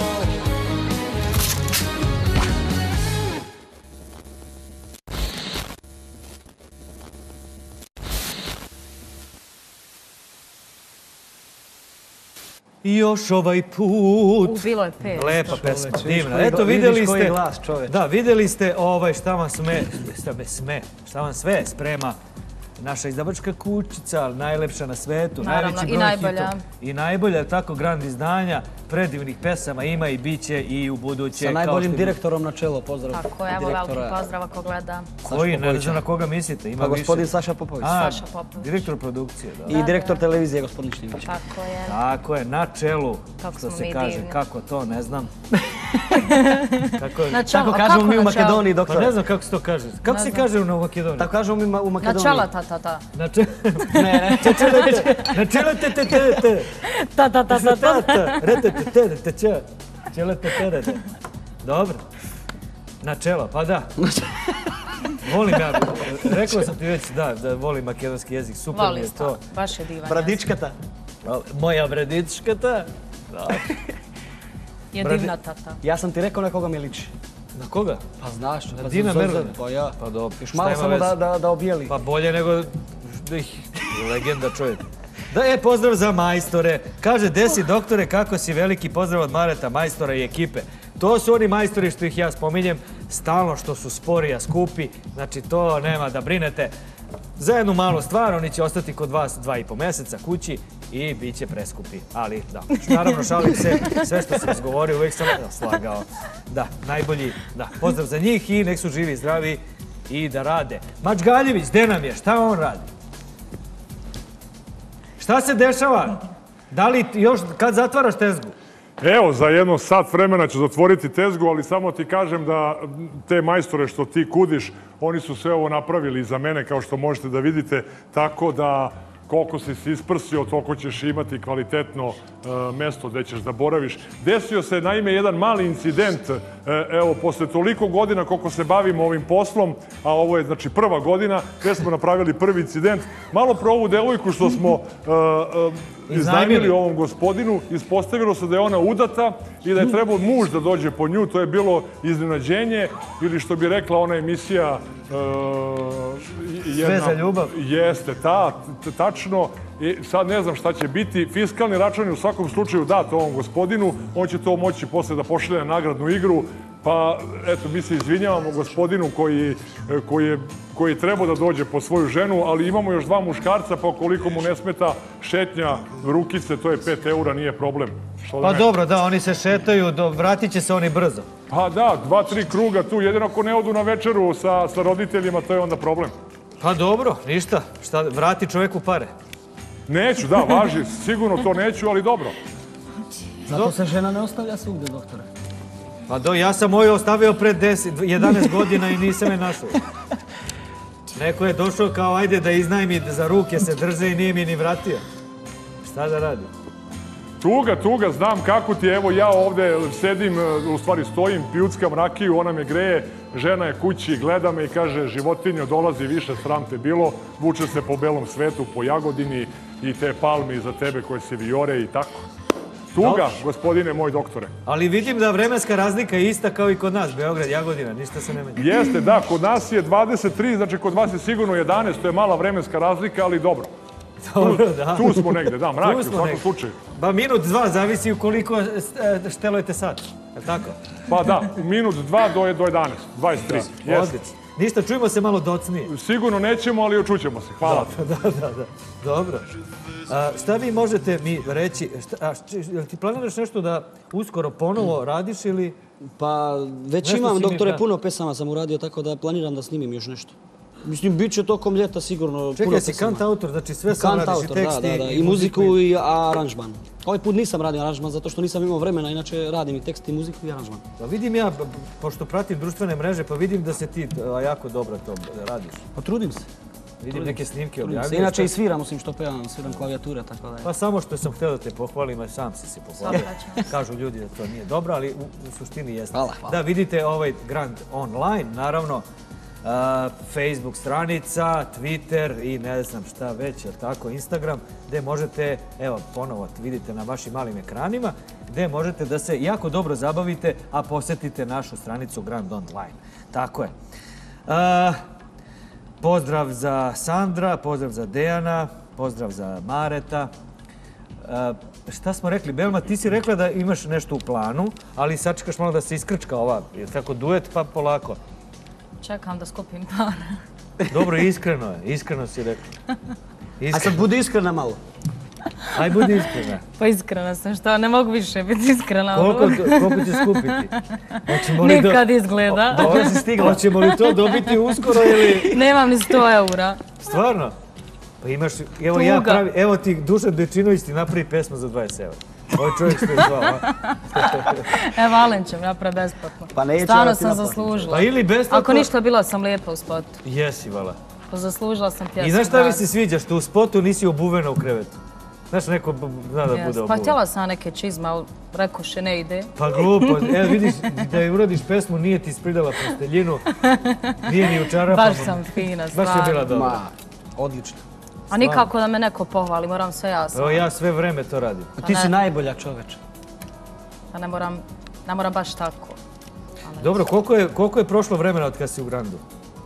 Još ovaj put. Bilo je pet. Lepa pesma, divna. Vidiš Eto, vidjeli koji ste... glas, čoveče. Da, vidjeli ste šta vam sve sprema naša izdavačka kućica, najlepša na svetu, Naravno, najveći i broj najbolja. hitova. I najbolja, tako grand izdanja, predivnih pesama ima i bit će i u buduće. Sa najboljim direktorom na čelo, pozdrav. Tako, evo veliki pozdrav ako gleda. Koji, ne znam na koga mislite, ima Pa više. gospodin Saša Popović. Saša Popović. Direktor produkcije, da. I direktor televizije, gospodin Štimić. Tako je. Tako je, na čelu, Kako što smo se mi kaže, divni. kako to, ne znam. Na čelo, Tako a kažemo kako mi u na čelo? Makedoniji, Pa doktore. ne znam kako se to kaže. Kako se kaže u Makedoniji? Tako kažemo mi u Na Makedoniji. čelo, ta. Na čelo. Na čelo te. Dobro. Na čelo, pa da. Volim ja, rekao sam ti već da volim makedonski jezik, super mi Voli je stvarno, to. baš je divan. Bradičkata. Moja bradičkata. Je divna tata. Ja sam ti rekao na koga mi liči. Na koga? Pa znaš. Na Dina Merlina. Pa ja. Pa dobro. Još malo samo da objeli. Pa bolje nego... Legenda čovjek. Da, pozdrav za majstore. Kaže, desi doktore, kako si, veliki pozdrav od Mareta, majstora i ekipe. To su oni majstori što ih ja spominjem, stalno što su spori, a skupi. Znači, to nema da brinete. za jednu malu stvar, oni će ostati kod vas 2,5 meseca kući i bit će preskupi. Ali, da, naravno, šalim se, sve što sam izgovorio, uvijek sam slagao. Da, najbolji, da, pozdrav za njih i nek su živi i zdravi i da rade. Mač Galjević, gde nam je? Šta on radi? Šta se dešava? Da li još, kad zatvaraš tezgu? Evo, za jedno sat vremena ću zatvoriti tezgu, ali samo ti kažem da te majstore što ti kudiš, oni su sve ovo napravili za mene, kao što možete da vidite, tako da koliko si se isprsio, toliko ćeš imati kvalitetno mesto gde ćeš da boraviš. Desio se, naime, jedan mali incident, evo, posle toliko godina koliko se bavimo ovim poslom, a ovo je, znači, prva godina, gde smo napravili prvi incident. Malo pro ovu devojku što smo iznajmili ovom gospodinu, ispostavilo se da je ona udata i da je trebao muž da dođe po nju. To je bilo iznenađenje ili što bi rekla ona emisija... Sve za ljubav. Jeste, tačno. I sad ne znam šta će biti. Fiskalni račun je u svakom slučaju dat ovom gospodinu. On će to moći posle da pošalje na nagradnu igru. Pa, eto, mi se izvinjavamo gospodinu koji je trebao da dođe po svoju ženu, ali imamo još 2 muškarca, pa koliko mu ne smeta šetnja rukice, to je 5 eura, nije problem. Pa dobro, da, oni se šetaju, vratit će se oni brzo. Pa da, 2-3 kruga tu, jedino ako ne odu na večeru sa roditeljima, to je onda problem. Pa dobro, ništa, vrati čoveku pare. Neću, da, važi, sigurno to neću, ali dobro. Zato se žena ne ostavlja svugde, doktore. Pa ja sam moju ostavio pred 11 godina i nisam je našao. Neko je došao kao ajde da iznajmi, za ruke se drže i nije mi ni vratio. Šta da radi? Tuga, znam kako ti, evo ja ovde sedim, u stvari stojim, pijuckam rakiju, ona me greje, žena je kući, gleda me i kaže životinjo, dolazi više, sram te bilo, vuče se po belom svetu, po Jagodini i te palme iza tebe koje se vijore i tako. Tuga, gospodine moj doktore. Ali vidim da vremenska razlika je ista kao i kod nas, Beograd, Jagodina, ništa se ne menja. Jeste, da, kod nas je 23, znači kod vas je sigurno 11, to je mala vremenska razlika, ali dobro. Dobro, da. Tu smo negde, da, mrak je u svakom slučaju. Ba minut, 2, zavisi u koliko štelujete sad, je li tako? Pa da, minut, 2 do 11, 23. Odlično. Ništa, čujemo se malo docnije. Sigurno nećemo, ali očućemo se. Hvala. Da. Dobro. Šta vi možete mi reći, jel ti planiraš nešto da uskoro ponovo radiš ili... Pa već imam, doktore, puno pesama sam uradio, tako da planiram da snimim još nešto. Mislim, bit će tokom ljeta sigurno puno pesama. Čekaj, si kant-autor, znači sve sam radiš i tekst i muziku i aranžman. Ovaj put nisam radio aranžman zato što nisam imao vremena, inače radim i tekst i muziku i aranžman. Pa vidim ja, pošto pratim društvene mreže, pa vidim da se ti jako dobro to radiš. Pa trudim se. Vidim neke snimke objavljuješ. Inače i sviram, osim što pevam, sviram klavijature, tako da je. Pa samo što sam htio da te pohvalim, a sam si se pohvalio. Kažu ljudi da to nije dobro, ali u suštini jeste. Hvala. Da, vidite ovaj Grand online, naravno, Facebook stranica, Twitter i ne znam šta već, je tako, Instagram, gde možete, evo, ponovo vidite na vašim malim ekranima, gde možete da se jako dobro zabavite, a posetite našu stranicu Grand online. Tako je. Pozdrav za Sandra, pozdrav za Dejana, pozdrav za Mareta. Šta smo rekli? Belma, ti si rekla da imaš nešto u planu, ali sačekaš malo da se iskrčka ova, je tako duet, pa polako. Čekam da skupim para. Dobro, iskreno si rekla. A sad budi iskrena malo. Aj, budi iskrena. Pa iskrena sam, šta, ne mogu više biti iskrena. Koliko će skupiti? Nikad izgleda. Dobro si stigla. Hoćemo li to dobiti uskoro ili... Nemam ni 100 eura. Stvarno? Pa imaš, evo ja pravi, evo ti Dušan Dečinović ti napravi pesmu za 20 eura. Ovo je čovjek što je zvao, a? Valen će mi napravi besplatno. Pa neće. Stvarno sam zaslužila. Pa ili besplatno... Ako ništa, bila sam lijepa u spotu. Jesi, vala. Pa zaslužila sam pjesmu. I znaš šta mi se sviđa? Što u spotu nisi obuvena u krevetu. Znaš, neko zna da bude obuvena. Pa htjela sam neke čizme, ali rekoše ne ide. Pa glupo. Evo vidiš, da je uradiš pesmu, nije ti spridala posteljinu, nije ni u čarapama. Baš sam fina, stvarno. Baš je bila dobra. Odlično. A nikako da me neko pohvali, moram sve ja sam. Evo ja sve vreme to radim. Ti si najbolja čoveč. Pa ne moram baš tako. Dobro, koliko je prošlo vremena od kada si u Grandu?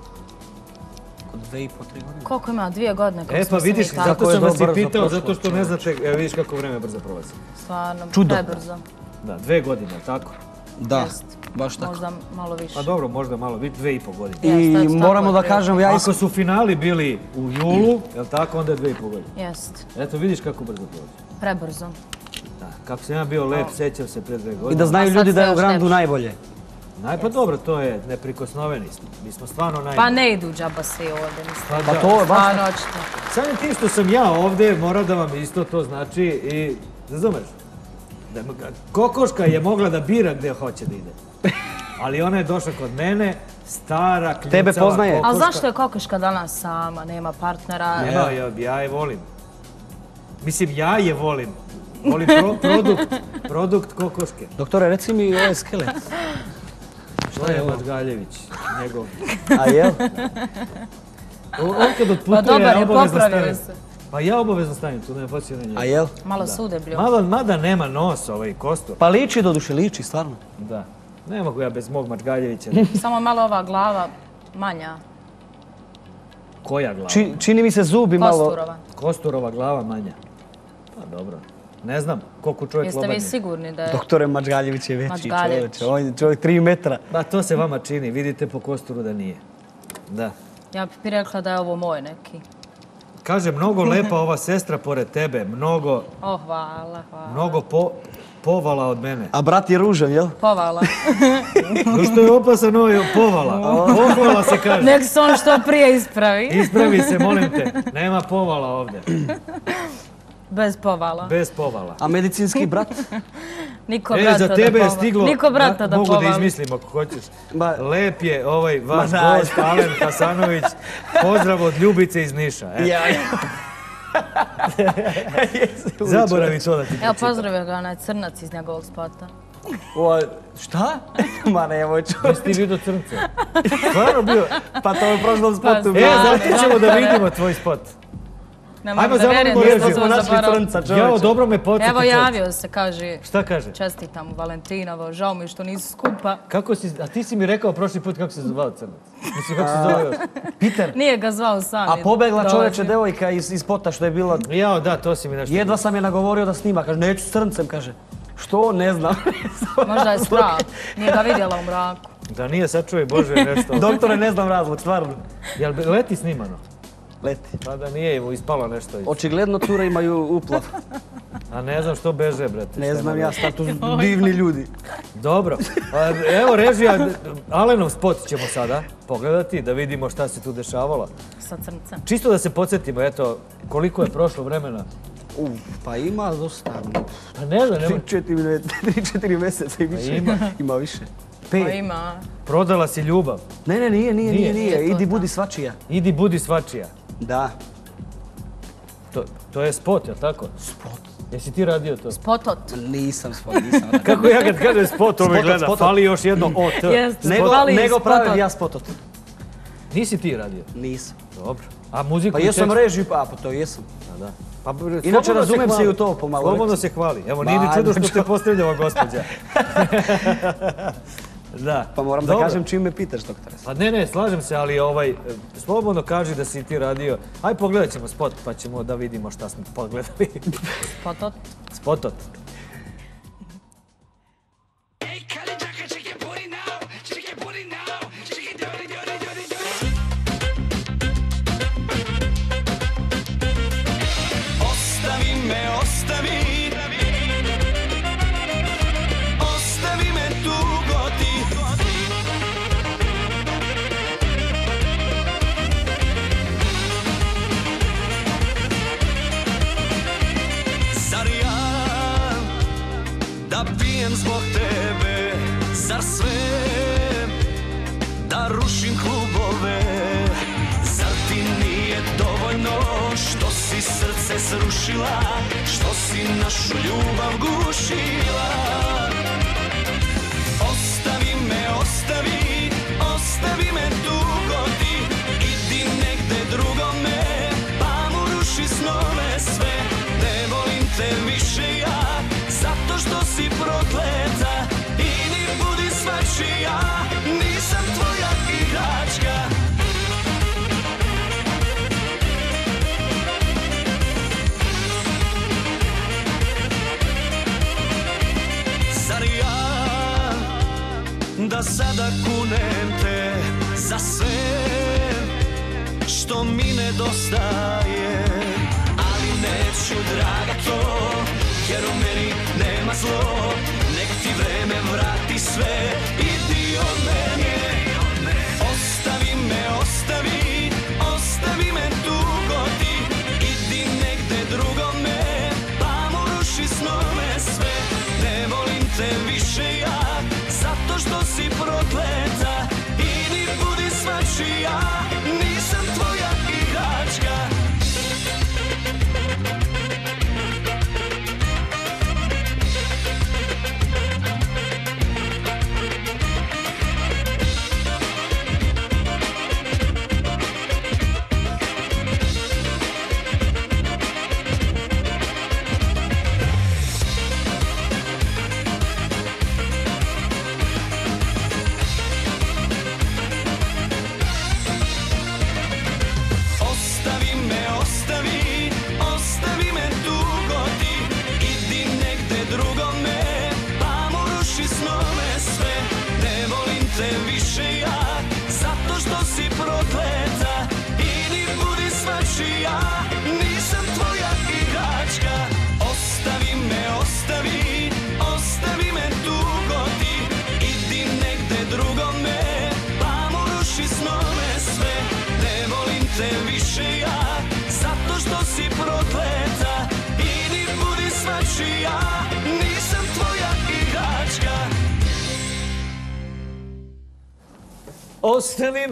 2,5-3 godine. Koliko ima? 2 godine. Pa vidiš, zato sam vas i pitao, zato što ne znate, evo vidiš kako vreme brzo prolazi. Stvarno, čudo. Prebrzo. Da, 2 godine, tako? Da. Baš tako. Možda malo više. Pa dobro, možda malo više, 2,5 godine. I moramo da kažem, Ako su finali bili u julu, jel tako, onda je 2,5 godine. Jest. Eto, vidiš kako brzo prođe. Prebrzo. Da, kako sam ja bio lep, sećam se pre 2 godine. I da znaju ljudi da je u Grandu najbolje. Pa dobro, to je neprikosnoveni smo. Mi smo stvarno najbolji. Pa ne idu džaba se i ovdje, mislim. Pa to je baš... Stvarno očito. Samim tim što sam ja ovdje, mora da vam isto to znači i... Razumeš? Kokoška je mogla da bira gdje hoće da ide. Ali ona je došla kod mene, stara, kljucava Tebe poznaje. kokoška. Ali zašto je kokoška danas sama, nema partnera? Ja je volim. Mislim, ja je volim. Volim produkt kokoške. Doktore, reci mi ovaj skelet. Šta je Mačgaljević? Njegov. A jel? On kad otputuje, Pa dobar je, obavezno popravili stavim. se. Pa ja obavezno stavim tu, nema poslije na njega. A jel? Malo sudeblju. Mada nema nos ovaj kostur. Pa liči doduše, liči, stvarno. Da. Ne mogu ja bez mog Mačgaljevića. Samo malo ova glava manja. Koja glava? Čini mi se zubi malo... Kosturova. Kosturova glava manja. Pa dobro. Ne znam koliko čovjek Jeste loban je. vi sigurni da je... Doktore, Mačgaljević je veći Mačgaljević. čovječ. On je čovjek 3 metra. Pa to se vama čini, vidite po kosturu da nije. Da. Ja bih rekla da je ovo moj neki. Kaže, mnogo lepa ova sestra pored tebe, mnogo povala od mene. A brat je ružan, jel? Povala. No što je opasan ovaj povala. Pohvala se kaže. Nek se on što prije ispravi. Ispravi se, molim te. Nema povala ovdje. Bez povala. Bez povala. A medicinski brat? Niko brata za da tebe je povali. stiglo, Niko brata da mogu povali. da izmislim ako hoćeš. Lep je ovaj vaš gost, Alen Hasanović. Pozdrav od Ljubice iz Niša. Zaboravi to da ti Evo, pozdravio ga onaj crnac iz njegovog spota. Šta? Ma nemoj čovječ. Jesi ti vidio crnce? Stvarno bio? Pa to je u prošlom spotu. Zato ćemo da vidimo tvoj spot. Ajmo zavolimo režiju. Jao, dobro me podsjeti. Evo, javio se, kaže... Šta kaže? Čestitam mu Valentinovo, žao mi što nisu skupa. Kako si, a ti si mi rekao prošli put kako se zvao crnac. Mislim, kako se zove još? Peter. Nije ga zvao sam. A pobegla čovječe devojka iz spota što je bila... Jao, da, to si mi nešto... Jedva sam je nagovorio da snima, kaže, neću s crncem, kaže. Što? Ne znam. Možda je strah, nije ga vidjela u mraku. Da nije, sačuvaj Bože nešto. Doktore, ne znam razlog, stvarno. Jel leti snimano? Leti. Pa da nije ispalo nešto. Očigledno cure imaju uplav. A ne znam što beže, brate. Ne znam ja, status divni ljudi. Dobro. Evo režija, Alenov spot ćemo sada pogledati da vidimo šta se tu dešavalo. Sa crncem. Čisto da se podsjetimo, eto, koliko je prošlo vremena. Pa ima dosta. Pa ne znam, nema... 3-4 mjeseca i više. Ima više. Pa ima. Prodala si ljubav. Ne, nije. Idi budi svačija. Idi budi svačija. Da. To je spot, je li tako? Spot. Jesi ti radio to? Spotot. Nisam radio. Kako ja kad kažem spot, on me gleda, fali još jedno OT. Nego pravim ja spotot. Nisi ti radio? Nisam. Dobro. A muziku i tekst? Pa jesam režiju, pa to jesam. Da. Inače razumem se i u to pomalo. Slobodno se hvali. Evo, nije ni čudo što te postavljava gospođa. Da. Pa moram da kažem čim me pitaš, doktore. Pa ne, slažem se, ali slobodno kaži da si ti radio. Aj, pogledat ćemo spot, pa ćemo da vidimo šta smo pogledali. Spotot. Spotot. Zbog tebe, zar sve da rušim klubove? Zar ti nije dovoljno što si srce srušila, što si našu ljubav gušila? Ostavi me, ostavi me dugo ti, idi negde drugome, pa mu ruši snove sve. Ne volim te više ja, zato što si prokleta, idi budi svačija, nisam tvoja igračka. Zar da sada kunem te za sve što mi nedostaje. Ali neću, draga, to, jer u meni nema zlo. Nek ti vreme vrati sve, idi od mene. Ostavi me, ostavi me dugo ti. Idi negde drugome, pa mu ruši snove sve. Ne volim te više ja, zato što si prokleta. Idi, budi svačija, nisam tvoja igračka. Ostavi me dugo ti. Idi negde drugome, pa mu ruši snove sve. Ne volim te više ja, zato što si prokleta. Idi, budi svačija, nisam tvoja igračka. Ostavi me dugo ti. Idi negde drugome, pa mu ruši snove sve. Ne volim te više ja, zato što si prokleta. Idi, budi svačija, nisam tvoja igračka. Ostavi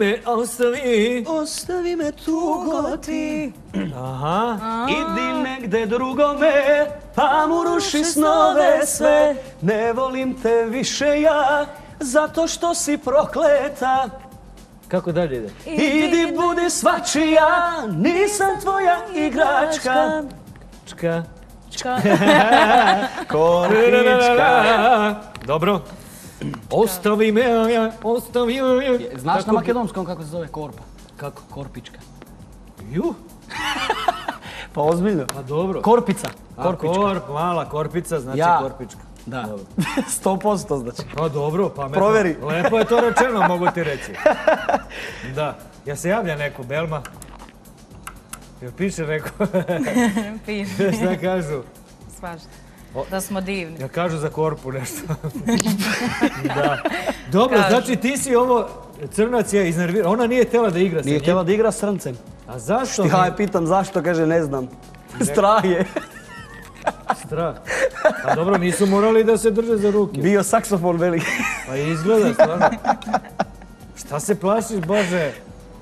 me tugo ti. Aha. Idi negde drugome, pa mu ruši snove sve. Ne volim te više ja, zato što si prokleta. Kako dalje ide? Idi, budi svačija, nisam tvoja igračka. Korpička. Dobro. Ostavi me. Znaš na makedonskom kako se zove korpa? Kako? Korpička. Ju? Pa ozbiljno. Pa dobro. Korpica. Mala korpica znači korpička. Da. 100% znači. Pa dobro, pametno. Proveri. Lepo je to rečeno, mogu ti reći. Da. Ja se javlja neko, Belma? Jel piše neko? Piše. Šta kažu? Svašta. Da smo divni. Ja kažu za korpu nešto. Da. Dobro, znači ti si ovo, Crnac je iznervirao. Ona nije htjela da igra sa njim. Nije htjela da igra s Crncem. A zašto? Ja je pitam zašto, kaže ne znam. Strah je. Strah. A dobro, nisu morali da se drže za ruke. Bio saksofon veliki. Pa izgleda, stvarno. Šta se plašiš, Bože?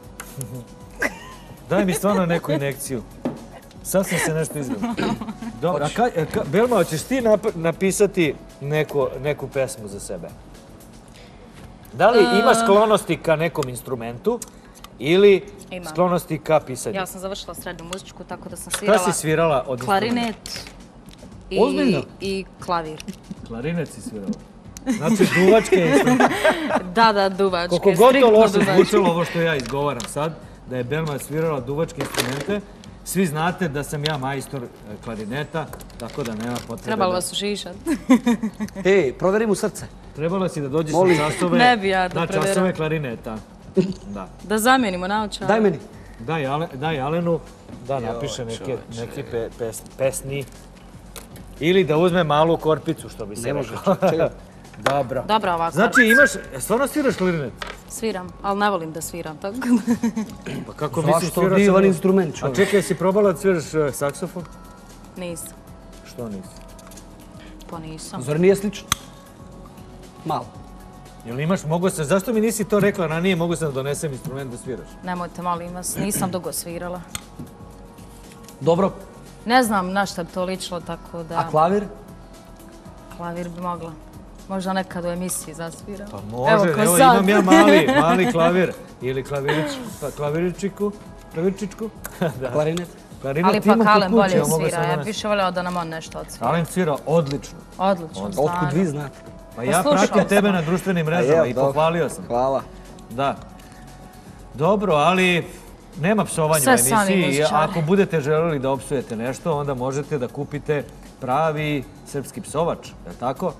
Daj mi stvarno neku injekciju. Sad sam se nešto izgleda. Dobro, Belma, hoćeš ti napisati neku pesmu za sebe? Da li imaš sklonosti ka nekom instrumentu ili sklonosti ka pisanju? Ja sam završila srednju muzičku, tako da sam svirala... Šta si svirala od klarinet i klavir. Klarinet si svirala? Znači duvačke instrumente? Da, duvačke. Koliko god to loše zvučalo ovo što ja izgovaram sad, da je Belma svirala duvačke instrumente, svi znate da sam ja majstor klarineta, tako da nema potrebe... Trebalo vas ušišat. Ej, proveri mu srce. Trebalo si da dođeš na časove... Ne bi ja da provjeram. Na časove klarineta. Da zamijenimo naočare. Daj meni. Daj Alenu da napiše neki pesni. Ili da uzme malu korpicu, što bi se rekao. Dobro. Dobro ovako. Znači imaš, stvarno sviraš klarinet? Sviram, ali ne volim da sviram, tako. Pa kako misliš sviraš? Zašto divan instrument? A čekaj, si probala da sviraš saksofon? Nisam. Što nisi? Pa nisam. Zar nije slično? Malo. Jel imaš, zašto mi nisi to rekla ranije, mogu sam da donesem instrument da sviraš? Nemojte, molim vas, nisam dugo svirala. Dobro. Ne znam na šta bi to ličilo, tako da... A klavir? Klavir bi mogla. Možda nekad u emisiji zasviram. Pa može, evo imam ja mali klavir. Ili klavirčičku. Klarinet. Ali pa Alen bolje svira, ja bih više voljela da nam on nešto odsvira. Alen svira odlično. Odlično, stvarno. Otkud vi znate? Pa ja pratim tebe na društvenim mrežama i pohvalio sam. Hvala. Da. Dobro, ali nema psovanja u emisiji. Ako budete želeli da opsujete nešto, onda možete da kupite pravi srpski psovač, je li tako?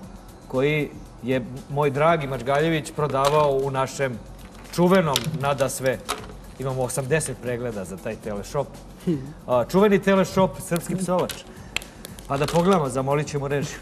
koji je moj dragi Mačgaljević prodavao u našem čuvenom nadasve. Imamo 80 pregleda za taj teleshop. Čuveni teleshop Srpski psovač. Pa da pogledamo, zamolit ćemo režiju.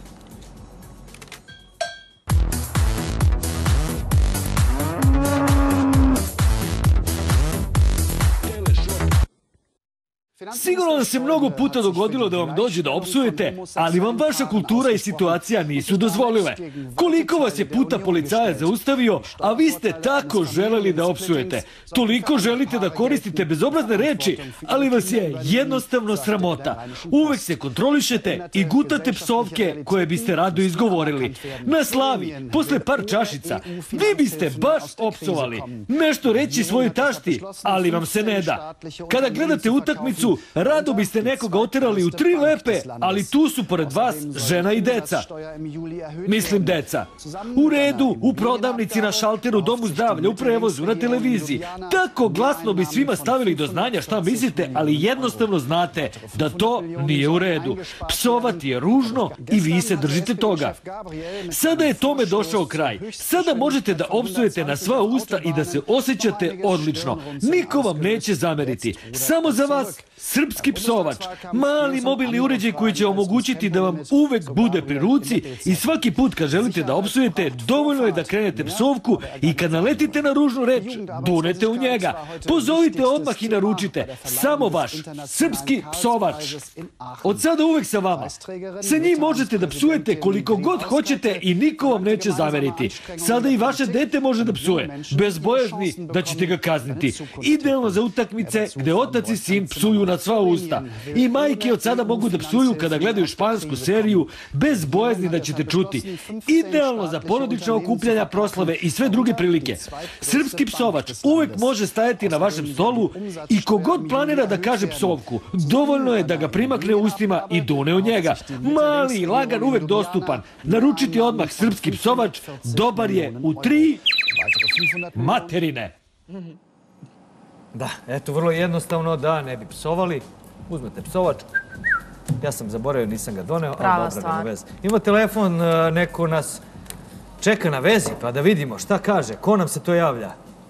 Sigurno da se mnogo puta dogodilo da vam dođe da opsujete, ali vam vaša kultura i situacija nisu dozvolile. Koliko vas je puta policajac zaustavio, a vi ste tako želeli da opsujete. Toliko želite da koristite bezobrazne reči, ali vas je jednostavno sramota. Uvek se kontrolišete i gutate psovke koje biste rado izgovorili. Na slavi, posle par čašica, vi biste baš opsovali. Nešto reći svojoj tašti, ali vam se ne da. Kada gledate utakmicu, rado biste nekoga oterali u 3 lepe, ali tu su pored vas žena i deca. Mislim deca. U redu, u prodavnici, na šalteru, domu zdravlja, u prevozu, na televiziji. Tako glasno bi svima stavili do znanja šta mislite, ali jednostavno znate da to nije u redu. Psovati je ružno i vi se držite toga. Sada je tome došao kraj. Sada možete da opsujete na sva usta i da se osjećate odlično. Niko vam neće zameriti. Samo za vas Srpski psovač, mali mobilni uređaj koji će omogućiti da vam uvek bude pri ruci i svaki put kad želite da opsujete, dovoljno je da krenete psovku i kad naletite na ružnu reč, dunete u njega. Pozovite odmah i naručite. Samo vaš Srpski psovač. Od sada uvek sa vama. Sa njim možete da psujete koliko god hoćete i niko vam neće zameriti. Sada i vaše dete može da psuje, bez bojazni da ćete ga kazniti. Idealno za utakmice gde otac i sin psuju na sva usta. I majke od sada mogu da psuju kada gledaju špansku seriju bez bojazni da ćete čuti. Idealno za porodična okupljanja, proslave i sve druge prilike. Srpski psovač uvek može stajati na vašem stolu i kogod planira da kaže psovku, dovoljno je da ga primakne ustima i dune u njega. Mali, lagan, uvek dostupan. Naručite odmah Srpski psovač, dobar je u 3 materine. Da, eto, vrlo jednostavno da ne bi psovali. Uzmete psovač. Ja sam zaboravio, nisam ga doneo. Prava stvar. Ima telefon, neko nas čeka na vezi, pa da vidimo šta kaže. Ko nam se to javlja?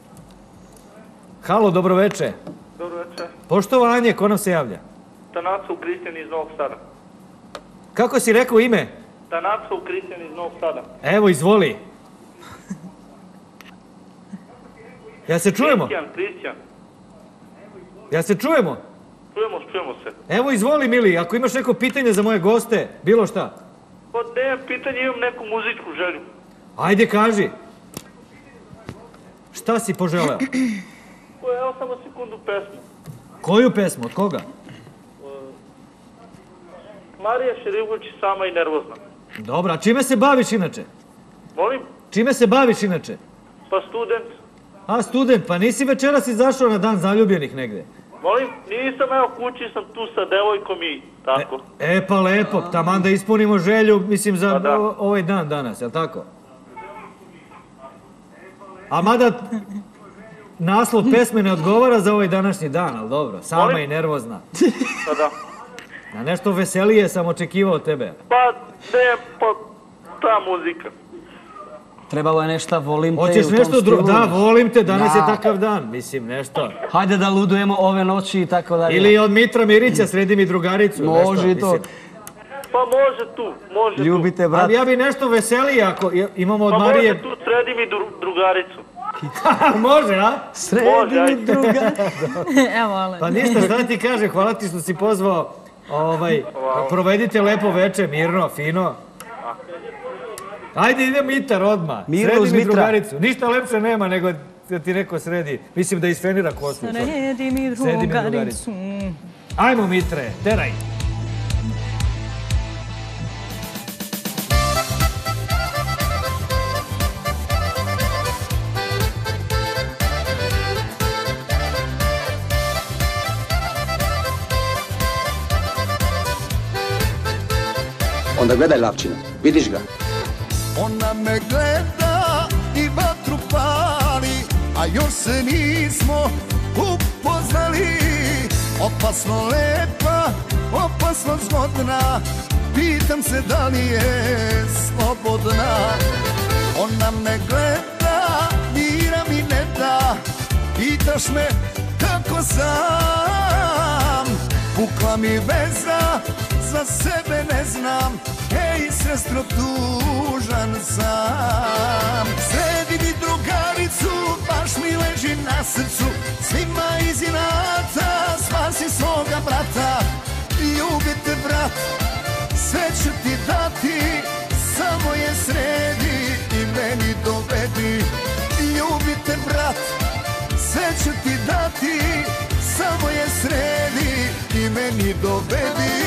Halo, dobroveče. Dobroveče. Poštovanje, ko nam se javlja? Tanacov Kristijan iz Novog Sada. Kako si rekao ime? Tanacov Kristijan iz Novog Sada. Evo, izvoli. Ja se čujemo? Kristijan. Ja se čujemo? Čujemo se. Evo, izvoli, mili, ako imaš neko pitanje za moje goste, bilo šta. Pa nemam pitanje, imam neku muzičku želju. Ajde, kaži. Šta si poželeo? Pa evo samo sekundu pesmu. Koju pesmu? Od koga? Marija Šerivović, Sama i nervozna. Dobra, a čime se baviš inače? Molim? Čime se baviš inače? Pa student. A, student, pa nisi večeras izašao na dan zaljubljenih negde? Molim? Nisam, evo kući sam tu sa devojkom i tako. Pa lepo, taman da ispunimo želju, mislim, za ovaj dan danas, jel' tako? A mada naslov pesme ne odgovara za ovaj današnji dan, ali dobro, Sama i nervozna. Pa da. Na nešto veselije sam očekivao od tebe. Pa ne, pa ta muzika. Trebalo je nešto volim te u tom Hoćeš nešto stilu. Da, volim te, danas je takav dan, mislim, nešto. Hajde da ludujemo ove noći i tako dalje. Ili od Mitra Mirića, sredi mi drugaricu. Može i to. Pa može tu, može tu. Ljubite, brat. Ali ja bi nešto veselije ako imamo od Marije... Pa može tu, sredi mi drugaricu. Može, a? Sredi mi drugaricu. Evo, Alen. Pa ništa, šta ti kaže, hvala ti što si pozvao. Provedite lepo veče, mirno, fino. Ajde, ide Mitar odmah. Sredi mi drugaricu. Ništa lepše nema nego da ti neko sredi. Mislim da isfenira kosu. Sredi mi drugaricu. Ajmo, Mitre, teraj. Onda gledaj Lavčina, vidiš ga. Ona me gleda i vatru pali, a još se nismo upoznali. Opasno lepa, opasno zgodna, pitam se da li je slobodna. Ona me gleda, mira mi ne da, pitaš me kako sam. Pukla mi veza, za sebe ne znam, hej sestro tužan sam. Sredi mi drugaricu, baš mi leži na srcu, svima iz inata spasi svoga brata. Ljubite brat, sve ću ti dati, samo je sredi i meni dovedi. Ljubite brat, sve ću ti dati, samo je sredi i meni dovedi.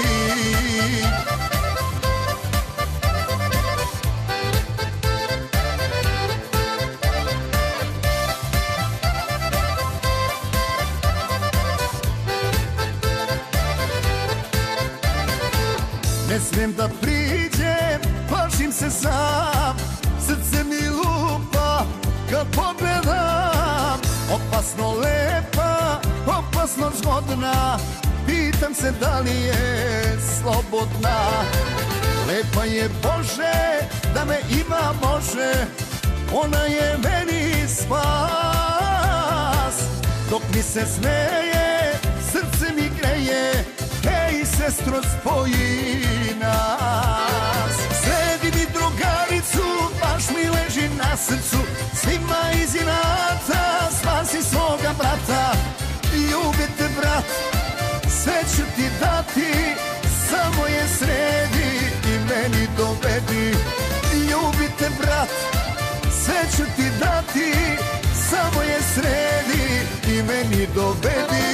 Ne smijem da priđem, plašim se sam, srce mi lupa kad pogledam. Opasno lepa, opasno zgodna, pitam se da li je slobodna. Lepa je Bože, da me ima može, ona je meni spas. Dok mi se smeje, srce mi greje, hej sestro spoji nas. Sredi mi drugaricu, baš mi leži na srcu, svima iz inata spasi svoga brata. Ljubite brat, sve ću ti dati, samo je sredi i meni dovedi. Ljubite brat, sve ću ti dati, samo je sredi i meni dovedi.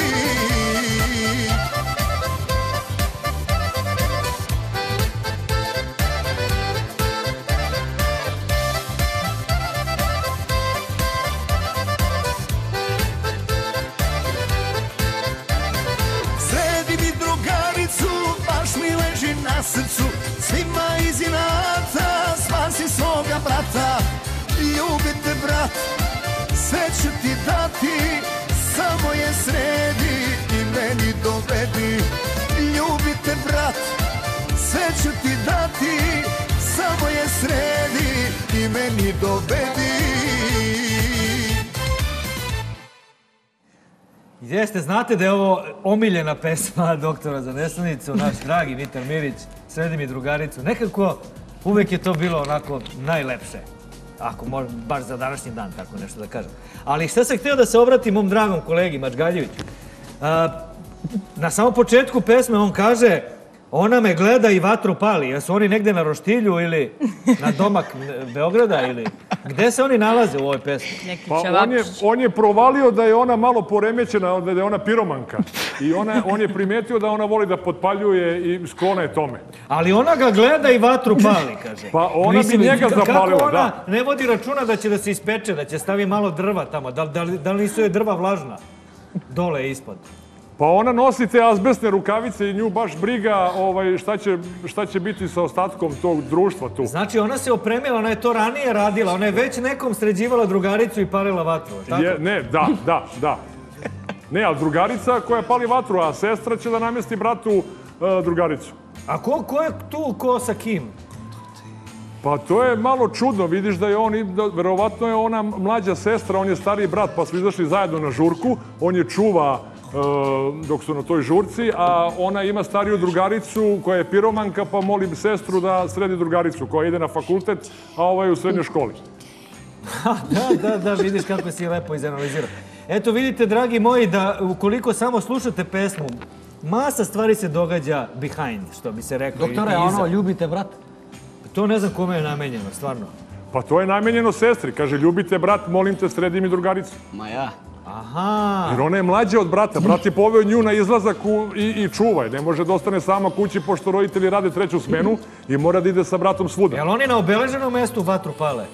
Na srcu, svima iz inata spasi svoga brata. Ljubite brat, sve ću ti dati, samo je sredi i meni dovedi. Ljubite brat, sve ću ti dati, samo je sredi i meni dovedi. Jeste, znate da je ovo omiljena pesma doktora za neslanicu, naš dragi Mitar Mirić, Sredi mi drugaricu. Nekako uvek je to bilo onako najlepše, ako može, baš za današnji dan, tako nešto da kažem. Ali šta sam htio da se obratim mom dragom kolegi Mačgaljeviću. Na samom početku pesme on kaže: ona me gleda i vatru pali. Jesu oni negde na roštilju ili na domak Beograda ili... Gde se oni nalaze u ovoj pesmi? Pa on je provalio da je ona malo poremećena, da je ona piromanka. I on je primetio da ona voli da potpaljuje i sklona je tome. Ali ona ga gleda i vatru pali, kaže. Pa ona bi njega zapalila, kako ona da. ne vodi računa da će da se ispeče, da će stavi malo drva tamo? Da li nisu je drva vlažna? Dole ispod. Pa ona nosi te azbestne rukavice i nju baš briga šta će biti sa ostatkom tog društva tu. Znači ona se opremila, ona je to ranije radila, ona je već nekom sređivala drugaricu i palila vatru, tako? Ne, da. Ne, ali drugarica koja pali vatru, a sestra će da namesti bratu drugaricu. A ko je tu, ko sa kim? Pa to je malo čudno, vidiš da je on, verovatno je ona mlađa sestra, on je stariji brat, pa su izašli zajedno na žurku, on je čuva dok su na toj žurci, a ona ima stariju drugaricu koja je piromanka, pa moli sestru da sredi drugaricu koja ide na fakultet, a ova je u srednjoj školi. Da, vidiš kako si lepo izanalizirao. Eto, vidite, dragi moji, da ukoliko samo slušate pesmu, masa stvari se događa behind, što bi se reklo. Doktore, ono, ljubite brat? To ne znam kome je namenjeno, stvarno. Pa to je namenjeno sestri. Kaže, ljubite brat, molim te, sredi mi drugaricu. Ma ja. Aha. Jer ona je mlađa od brata. Brat je poveo nju na izlazak i čuvaj. Ne može da ostane sama kući pošto roditelji rade treću smenu i mora da ide sa bratom svuda. Jel oni na obeleženom mestu vatru pale?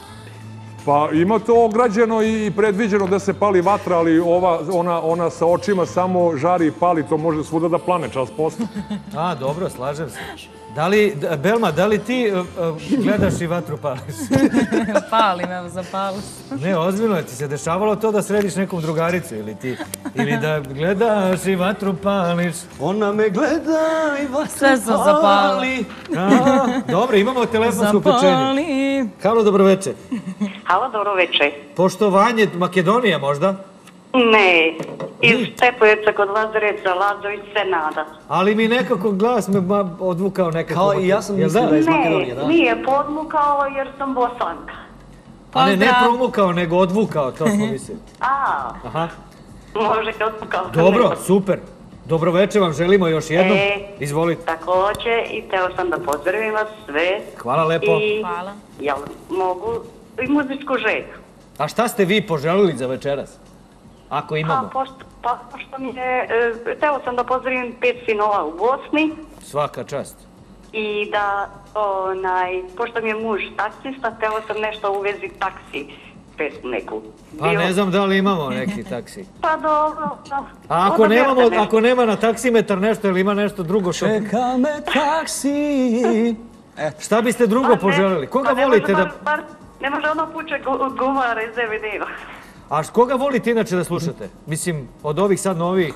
Pa ima to ograđeno i predviđeno da se pali vatra, ali ona sa očima samo žari i pali, to može svuda da plane čas posle. A, dobro, slažem se. Belma, da li ti gledaš i vatru pališ? Palim, evo, zapališ. Ne, ozbiljno, ti se dešavalo to da središ nekom drugaricu ili ti Ili da gledaš i vatru pališ. Ona me gleda i vatru Sve sam zapali. Dobro, imamo telefonsko pečenje. Halo, dobro večer. Halo, dobro večer. Poštovanje, Makedonija možda? Ne, iz Stepojeca kod Lazareca, Lazović Senada. Ali mi nekako glas me odvukao nekako. Kao i ja sam mislio da je iz Makedonije, da? Ne, nije podmukao jer sam Bosanka. A ne promukao, nego odvukao, to smo mislili. Aha. Može kad odvukao. Dobro, super. Dobro večer vam želimo još jednom. Izvolite. Takođe, i teo sam da pozdravim vas sve. Hvala lepo. Hvala. Jel mogu i muzičku želju? A šta ste vi poželili za večeras? Ako imamo. Pošto mi je, teo sam da pozdravim 5 sinova u Bosni. Svaka čast. I da, pošto mi je muž taksista, teo sam nešto u vezi taksi, pesmu neku. Pa ne znam da li imamo neki taksi. Pa dobro, da. A ako nema na taksimetar nešto ili ima nešto drugo što... Čeka me taksi. Šta biste drugo poželili? Koga volite da... Ne može ono puče gumara iz DVD-a. A koga volite inače da slušate? Mislim, od ovih sad novih...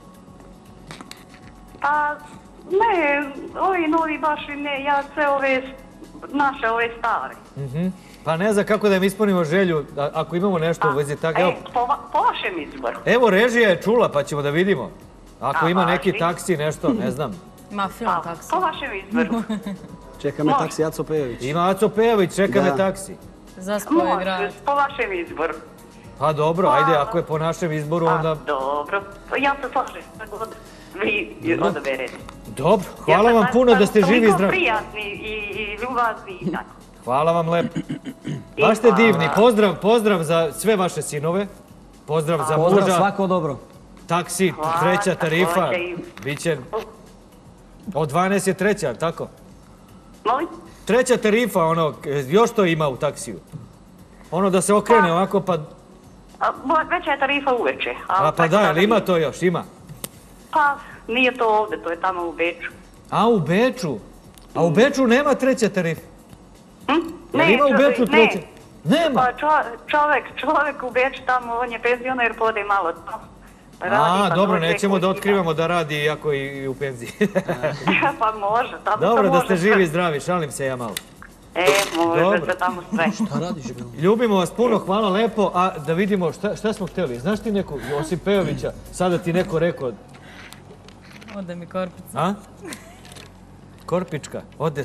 Pa, ne, ovi novi baš i ne, ja sve naše ove stare. Pa ne znam kako da im ispunimo želju, ako imamo nešto u vezi tako... Po vašem izboru. Evo, režija je čula, pa ćemo da vidimo. Ako ima neki taksi, nešto, ne znam. Ima film taksi. Po vašem izboru. Čeka me taksi Aco Pejović. Ima Aco Pejović, čeka me taksi. Zaspao je grad. Po vašem izboru. Pa dobro, ajde, ako je po našem izboru, onda... Dobro, ja se slažem, tako da vi odaberete. Dobro, hvala vam puno da ste živi i zdravi. Toliko prijatni i ljubazni i tako. Hvala vam lepo. Baš ste divni. Pozdrav za sve vaše sinove. Pozdrav za muža. Pozdrav, svako dobro. Taksi, treća tarifa. Biće... Od 12 je treća, ali tako? Molim? Treća tarifa, ono, još to ima u taksiju. Ono da se okrene ovako, pa... Veća je tarifa uveče. Pa da, ali ima to još, ima? Pa, nije to ovde, to je tamo u Beču. A, u Beču? A u Beču nema treća tarifa? Ne, ima u Beču treća? Nema? Pa čovek u Beču tamo, on je penzioner jer pode malo tamo. A, dobro, nećemo da otkrivamo da radi iako i u penziji. Pa može, tamo to može. Dobro, da ste živi i zdravi, šalim se ja malo. Može se tamo sve. Šta radiš? Ljubimo vas puno, hvala lepo, a da vidimo šta smo htjeli. Znaš ti neko, Josip Pejovića, sada ti neko rekao... Ode mi Korpica. A? Korpička, ode ti.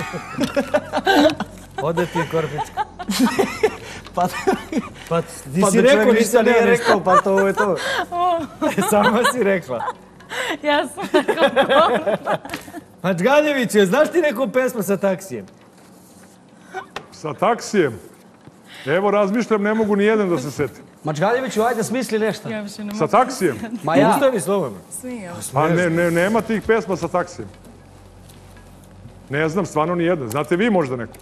Ode ti Korpička. Pa ti si rekao, nisam nije rekao, pa to je to. Sama si rekla. Ja sam rekao. Mačgaljeviću, znaš ti neku pesmu sa taksijem? Sa taksijem? Evo, razmišljam, ne mogu ni jedan da se setim. Mačgaljeviću, ajde smisli nešto. Sa taksijem? Ma ja. Ustani slobodno. Pa nema tih pesma sa taksijem. Ne znam, stvarno ni jedan. Znate vi možda neko?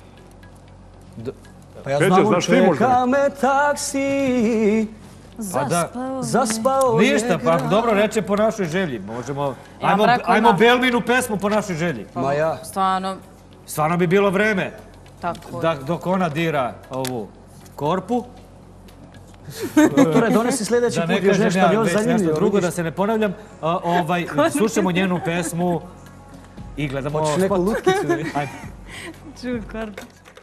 Pa ja znam, čeka me taksi. Zaspao je. Ništa, pa dobro reče po našoj želji. Možemo... Ajmo Belminu pesmu po našoj želji. Ma ja. Stvarno bi bilo vreme. Tako. Dok ona dira ovu korpu. Doktore, donesi sljedeći put još nešto još zanimljivo. Drugo, da se ne ponavljam, slušamo njenu pesmu i gledamo spot. Neku lutkicu. Čuj, korpu.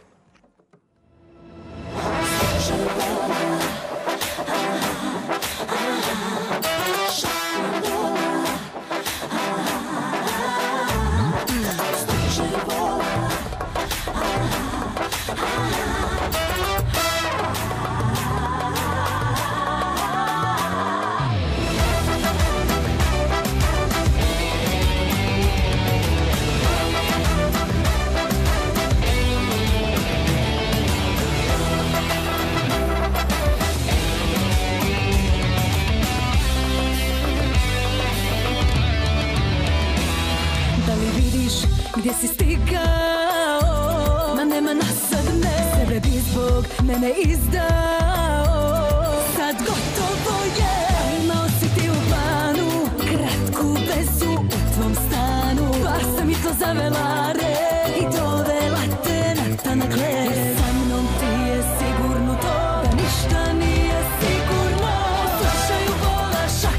Gdje si stigao, ma nema nas sad ne, sebe bi zbog mene izdao. Sad gotovo je, imao si ti u planu kratku vezu u tvom stanu, pa sam i to zavela red i dovela te na tanak led. Sa mnom ti je sigurno to, da ništa nije sigurno. U slučaju vola šah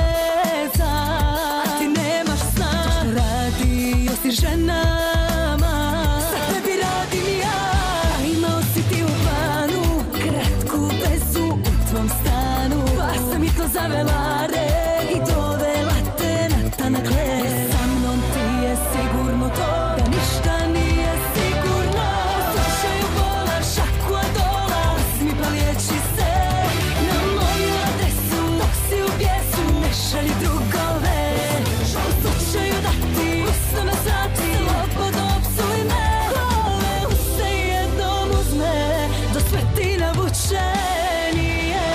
veza, a ti nemaš sna. To što radio si ženama, sad tebi radim ja. A imao si ti u planu kratku vezu u tvom stanu, pa sam i to zavela red i dovela te na tanak led. Jer sa mnom ti je sigurno to, da ništa nije sigurno. U slučaju bola šaku adola, uzmi pa liječi se na moju adresu. Dok si u bijesu ne šalji drugove. U slučaju da ti usno me zati, slobodno opsuj me. Glave use jednom uzme, do sve ti navučenije.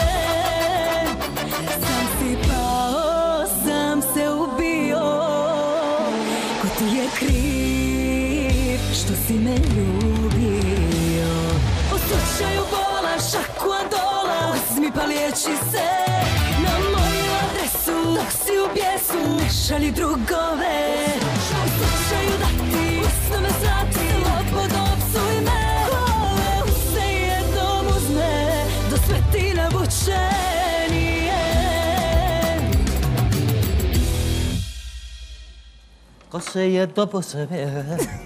Sam si pao, sam se ubio. Ko ti je kriv što si me ljubio? U slučaju bola šaku adola, uzmi pa liječi se na moju adresu. Dok si u bijesu ne šalji drugove. U slučaju da ti usno me zati, slobodno opsuj me. Glave use jednom uzme, do sve ti navučenije. Ko se je to po sebe...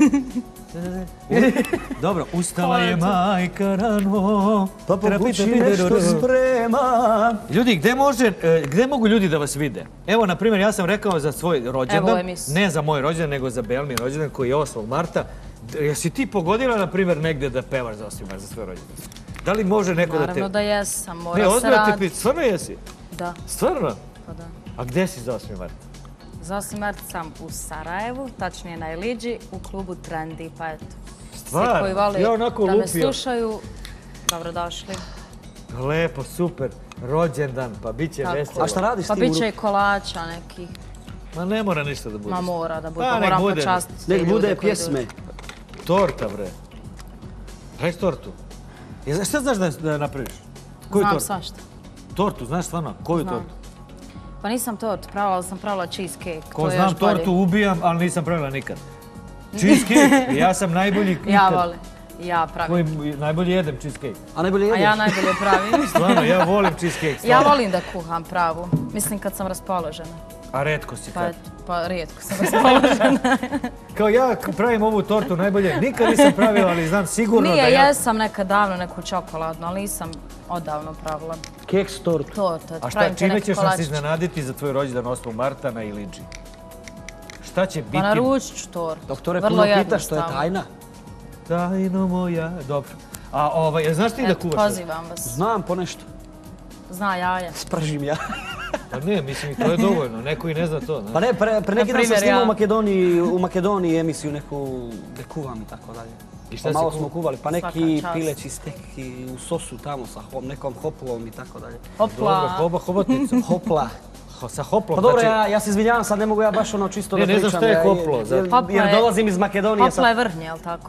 Dobro, ustala je majka rano. Pa pokući nešto sprema. Ljudi, gde mogu ljudi da vas vide? Evo, na primjer, ja sam rekao za svoj rođendan, ne za moj rođendan, nego za Belmin rođendan koji je 8. marta. Jesi ti pogodila, na primjer, negde da pevaš za 8. marta za svoj rođendan? Da li može neko da te... Naravno da jesam, mora Ne, se odmah te raditi. pitam, stvarno jesi? Da. Stvarno? Pa da. A gde si za 8. marta? Za 8. mart sam u Sarajevu, tačnije na Iliđi, u klubu Trendy, pa eto. Stvarno? Svi koji vole Ja onako da me lupio. slušaju, dobrodošli. Lepo, super, rođendan, pa bit će veselo. A šta radiš Pa ti? bit će i kolača neki. Ma ne mora ništa da bude. Ma mora da bude, Pa, pa nek moram bude. počastiti te Nek ljude bude koji pjesme. dođu. Torta, bre. Praviš tortu? Šta znaš da napraviš? Koju Znam tortu? svašta. Tortu, znaš stvarno? Koju Znam. tortu? Pa nisam tort pravila, ali sam pravila cheesecake. Ko to je znam još bolje. tortu ubijam, ali nisam pravila nikad. Cheesecake, ja sam najbolji nikad. Ja volim, ja pravim. Koji najbolji jedem cheesecake. A najbolje jedeš? A ja najbolje pravim. Stvarno, ja volim cheesecake. Ja stvarno. volim da kuham pravu. Mislim kad sam raspoložena. A retko si kad. Pa rijetko sam raspoložena. Kao ja pravim ovu tortu najbolje, nikad nisam pravila, ali znam sigurno da Nije, ja... jesam nekad davno neku čokoladnu, ali nisam odavno pravila. Keks tortu. Torta, A šta, pravim te čime neke ćeš nas kolačiće. iznenaditi za tvoj rođendan 8. marta na Iliđi? Šta će biti? Pa naručit ću tortu. Doktore, Vrlo puno pita što je jednostavno. tajna. Tajno moja... Dobro. A znaš ti da Eto, kuvaš? pozivam vas. Znam ponešto. Zna jaja. Spržim ja. Pa ne, mislim, to je dovoljno. Neko i ne zna to. Pa ne, pre neki dan sam primjer, snimao ja. u Makedoniji emisiju neku gde kuvam i tako dalje. I šta Pa si malo kuva? smo kuvali, pa neki Svaka čast. pileći steki u sosu tamo sa nekom hoplom i tako dalje. Dobro, hobotnicu. Hopla. Sa hoplom. Pa dobro, znači- ja se izvinjavam, sad ne mogu ja baš ono čisto da Ne pričam. znam šta je hoplo, Jer dolazim iz Makedonije. Hopla je vrhnje, jel tako?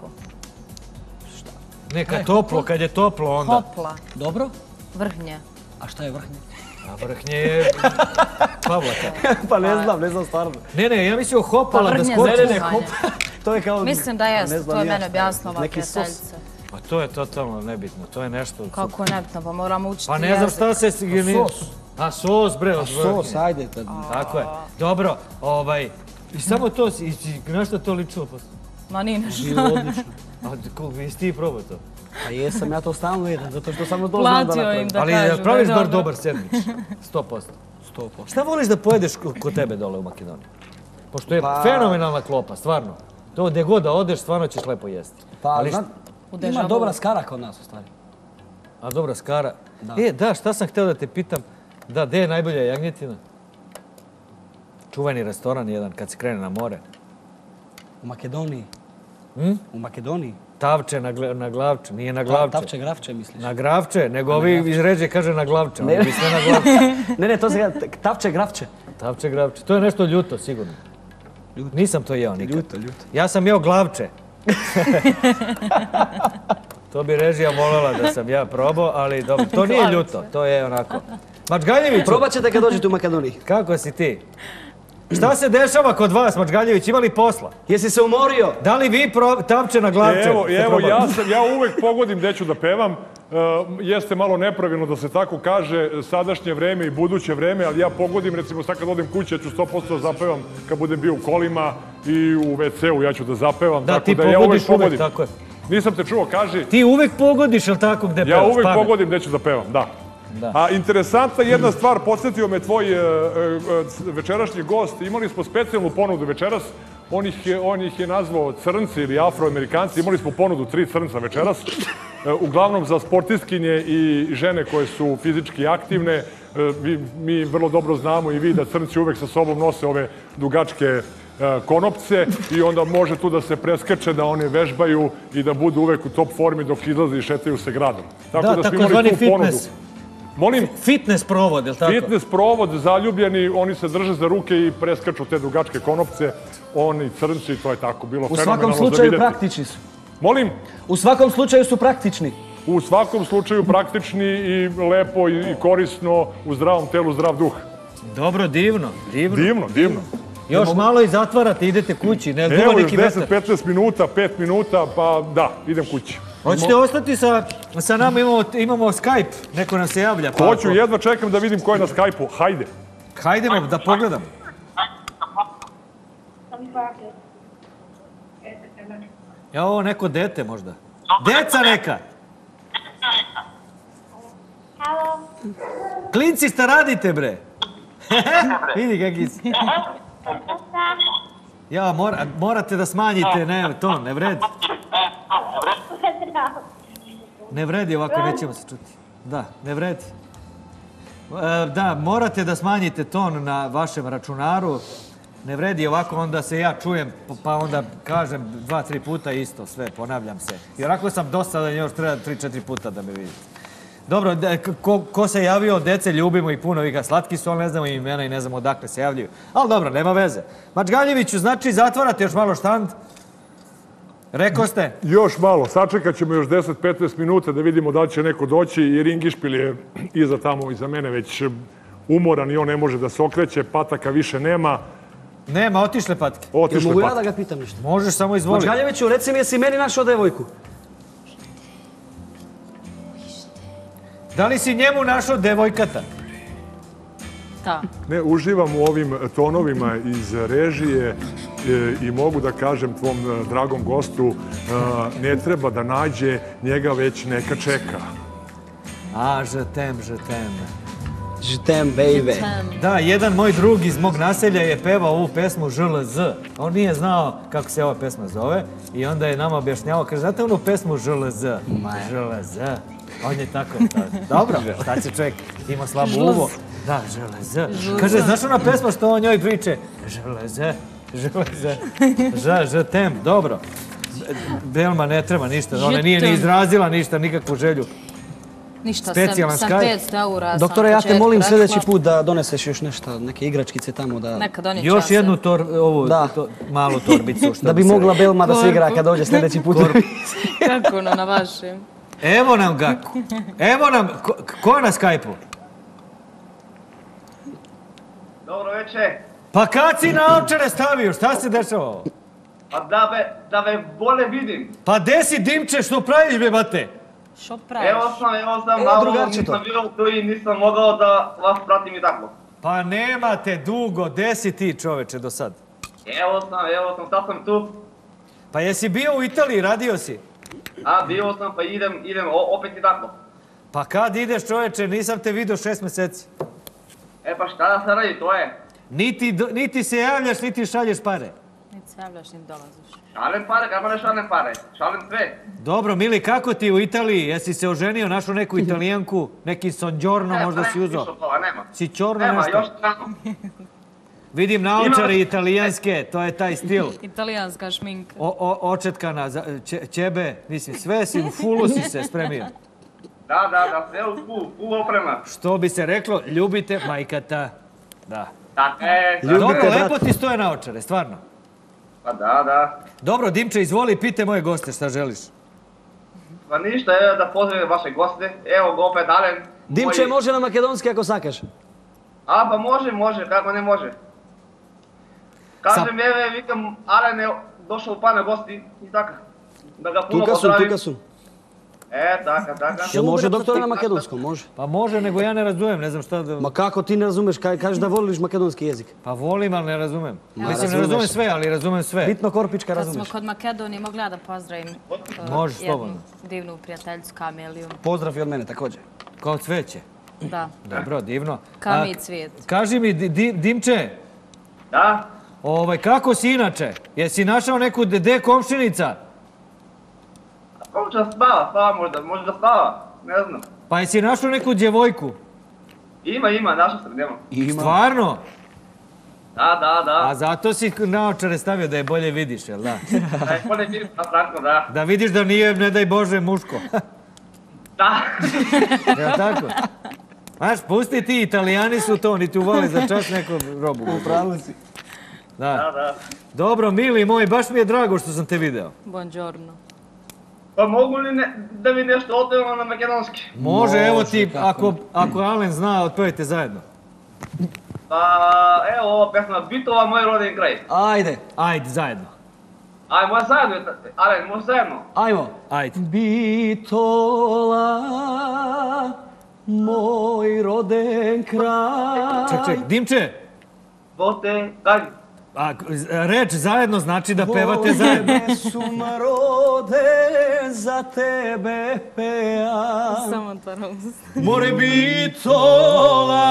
Ne, kad je toplo onda. Hopla, Dobro. vrhnje. A šta je vrhnje? A vrhnje je... Pavlaka. Pa ne znam stvarno. Ne, ja mislio hopala da vrhnje skoči. za Ne, kuhanje. to je kao... Mislim da ne jest, znam to je ni ja mene šta je. objasnila Neki sos. prijateljica. Pa to je totalno nebitno, to je nešto... Kako nebitno, pa moramo učiti Pa ne znam šta se... sos. A sos, bre, od Sos, vrhnje. ajde. Tako je. Dobro, i samo to, na što to ličilo posle? Ma nije nešto. Odlično. A jesi ti probao to? Pa jesam, ja to stalno jedem, zato što samo to znam da Platio napravim. im da Ali kažu. praviš da bar je dobro. dobar sendvič. 100%. 100%. Šta voliš da pojedeš kod tebe dole u Makedoniji? Pošto je Pa- fenomenalna klopa, stvarno. To gde god da odeš, stvarno ćeš lepo jesti. Pa, Ali znam, U ima Dežavu. dobra skara kod nas u stvari. A dobra skara. Da. Da, šta sam hteo da te pitam? Da, gde je najbolja jagnjetina? Čuveni restoran jedan, kad se krene na more. U Makedoniji. U Makedoniji. Tavče na glavče, nije na glavče. Tavče gravče misliš? Na gravče, nego ovi iz Ređe kaže na glavče. Oni bi sve na glavče. Ne, to se gleda, tavče gravče. Tavče gravče. To je nešto ljuto, sigurno. Nisam to jeo nikad. Ljuto. Ja sam jeo glavče. To bi režija voljela da sam ja probao, ali dobro. To nije ljuto, to je onako. Mačgaljeviću, Probat ćete kad dođete u Makedoniji. kako si ti? Šta se dešava kod vas, Mačgaljević? Ima li posla? Jesi se umorio? Da li vi tavče na glavče? Evo, ja uvek pogodim gde ću da pevam. jeste malo nepravilno da se tako kaže, sadašnje vreme i buduće vreme, ali ja pogodim, recimo sad kad odem kući, ja ću 100% zapevam kad budem bio u kolima i u WC-u, ja ću da zapevam. Da, ti pogodiš uvek, tako je. Nisam te čuo, kaži. Ti uvek pogodiš, ili tako, gde pevaš? Ja uvek pogodim gde ću da pevam, da. A interesantna jedna stvar, podsjetio me tvoj večerašnji gost, imali smo specijalnu ponudu večeras, on ih je nazvao crnci ili afroamerikanci, imali smo ponudu 3 crnca večeras, uglavnom za sportistkinje i žene koje su fizički aktivne. Mi vrlo dobro znamo i vi da crnci uvek sa sobom nose ove dugačke konopce i onda može tu da se preskače, da one vežbaju i da budu uvek u top formi dok izlaze i šetaju se gradom. Da, takozvani fitness. Molim? Fitness provod, je li tako? Fitness provod, zaljubljeni, oni se drže za ruke i preskaču te dugačke konopce, oni crnci, to je tako bilo fenomenalno za vidjeti. U svakom slučaju praktični su. Molim? U svakom slučaju su praktični. U svakom slučaju praktični i lepo i korisno, u zdravom telu, zdrav duh. Dobro, divno. Divno. Još malo i zatvarate, idete kući. Evo još 10-15 minuta, 5 minuta, pa da, idem kući. Hoćete ostati sa nama, imamo Skype, neko nam se javlja. Hoću, jedva čekam da vidim ko je na Skype-u, hajde. Hajdemo da pogledam. Ja, ovo neko dete možda. Deca neka! Klinci, šta radite, bre? Vidi kakvi si. Ja, morate da smanjite, ton, ne vredi. Ne vredi ovako, nećemo se čuti. Da, ne vredi. Da, morate da smanjite ton na vašem računaru. Ne vredi ovako, onda se ja čujem, pa onda kažem 2-3 puta isto, sve, ponavljam se. I onako sam dosadan, još treba 3-4 puta da me vidite. Dobro, ko se javio, dece ljubimo i puno vika, slatki su, ali ne znamo imena i ne znamo odakle se javljaju. Ali dobro, nema veze. Mačgaljeviću, znači zatvarate još malo štand? Rekao ste? Još malo, sačekat ćemo još 10-15 minuta da vidimo da li će neko doći, jer Ingišpil je iza tamo, iza mene već umoran i on ne može da se okreće, pataka više nema. Nema, otišle patke. Mogu ja da ga pitam nešto? Možeš, samo izvoli. Mačgaljeviću, reci mi, jesi meni našao devojku? Da li si njemu našao devojkata? Da. Ne, uživam u ovim tonovima iz režije i mogu da kažem tvom dragom gostu, ne treba da nađe, njega već neka čeka. A, je t'aime. Je t'aime, baby. Da, jedan moj drug iz mog naselja je pevao ovu pesmu ŽLZ. On nije znao kako se ova pesma zove i onda je nama objašnjavao, kaže, znate onu pesmu ŽLZ? ŽLZ. On je tako, dobro, šta će čovjek, ima slabo uvo. Da, ŽLZ. Kaže, znaš ona pesma što o njoj priče? ŽLZ. Je t'aime, dobro. Belma ne treba ništa, ona nije ni izrazila ništa, nikakvu želju. Ništa, sam 500 eura. Doktore, ja te molim sljedeći put da doneseš još nešto, neke igračkice tamo da... Neka donijet još jednu malu torbicu. Da bi mogla Belma da se igra kad dođe sljedeći put. Kako na vašem? Evo nam ga. Evo nam. Ko je na Skype-u? Dobro večer. Pa kad si naočare stavio? Šta se dešava ovo? Pa da me bolje vidim. Pa gde si, Dimče, što praviš, be, bate? Što praviš? Evo sam, malo nisam bio tu i nisam mogao da vas pratim i tako. Pa nemate dugo, gde si ti, čoveče, do sad? Evo sam, sad sam tu. Pa jesi bio u Italiji, radio si? A, bio sam, pa idem opet i tako. Pa kad ideš, čoveče, nisam te vidio 6 meseci. E pa šta da se radi, to je? Niti se javljaš, niti šalješ pare. Niti se javljaš, niti dolaziš. Šalem pare, kako ne šalem pare? Šalem sve. Dobro, Mili, kako ti u Italiji? Jesi se oženio, našao neku Italijanku, neki sonđorno možda si uzao? Nema. Sićorno nešto? Nema, još tamo. Vidim naočare italijanske, to je taj stil. Italijanska šminka. Očetkana, ćebe, mislim, sve si, u fulu si se spremio. Da, sve u full oprema. Što bi se reklo, ljubite majkata. Da. Tako Dobro, lepo ti stoje naočare, stvarno. Pa da. Dobro, Dimče, izvoli, pite moje goste, šta želiš? Pa ništa, evo da pozdravim vaše goste. Evo ga opet Alen. Dimče, može na makedonski ako sakaš? A, pa može, kako ne može. Kažem, evo, vikam, Alen je došao u Pane gosti i tako. Da ga puno pozdravim. Tuka su. Така. Jel može doktore na makedonskom? Može. Pa može, nego ja ne razumem, ne znam šta da... Ma kako ti ne razumeš? Kažeš da voliš makedonski jezik. Pa volim, ali ne razumem. Mislim, ne razumem sve, ali razumem sve. Bitno Korpička Kad razumeš. smo kod Makedonije, mogu ja da pozdravim Može, slobodno. jednu divnu prijateljicu Kameliju. Pozdrav i od mene također. Kao cveće. Da. Dobro, divno. Kami i cvijet. Kaži mi, Dimče. Da? Kako si inače? Jesi našao neku gde komšinica? Komšina spava možda spava, ne znam. Pa jesi našao neku djevojku? Ima, našao sam, nema. Stvarno? Da. A zato si naočare stavio da je bolje vidiš, jel da? Da je bolje vidim, tako, da. Da vidiš da nije, ne daj Bože, muško. Da. Jel tako? Znaš, pusti ti, Italijani su to, niti uvali za čas neku robu. Upravo si. Da. Dobro, mili moj, baš mi je drago što sam te video. Buongiorno. Pa mogu li da mi nešto otpevamo na makedonski? Može, evo ti, ako Alen zna, otpevajte zajedno. Pa, evo ova pesma, Bitova, moj rodin kraj. Ajde, zajedno. Ajmo zajedno, Alen, može zajedno? Ajmo. Ajde. Bitola, moj roden kraj. Ček, Dimče. Bote, kaži. Reč zajedno znači da pevate zajedno. Tvoje sum rode, za tebe pejam. Samo to rost. More Bitola,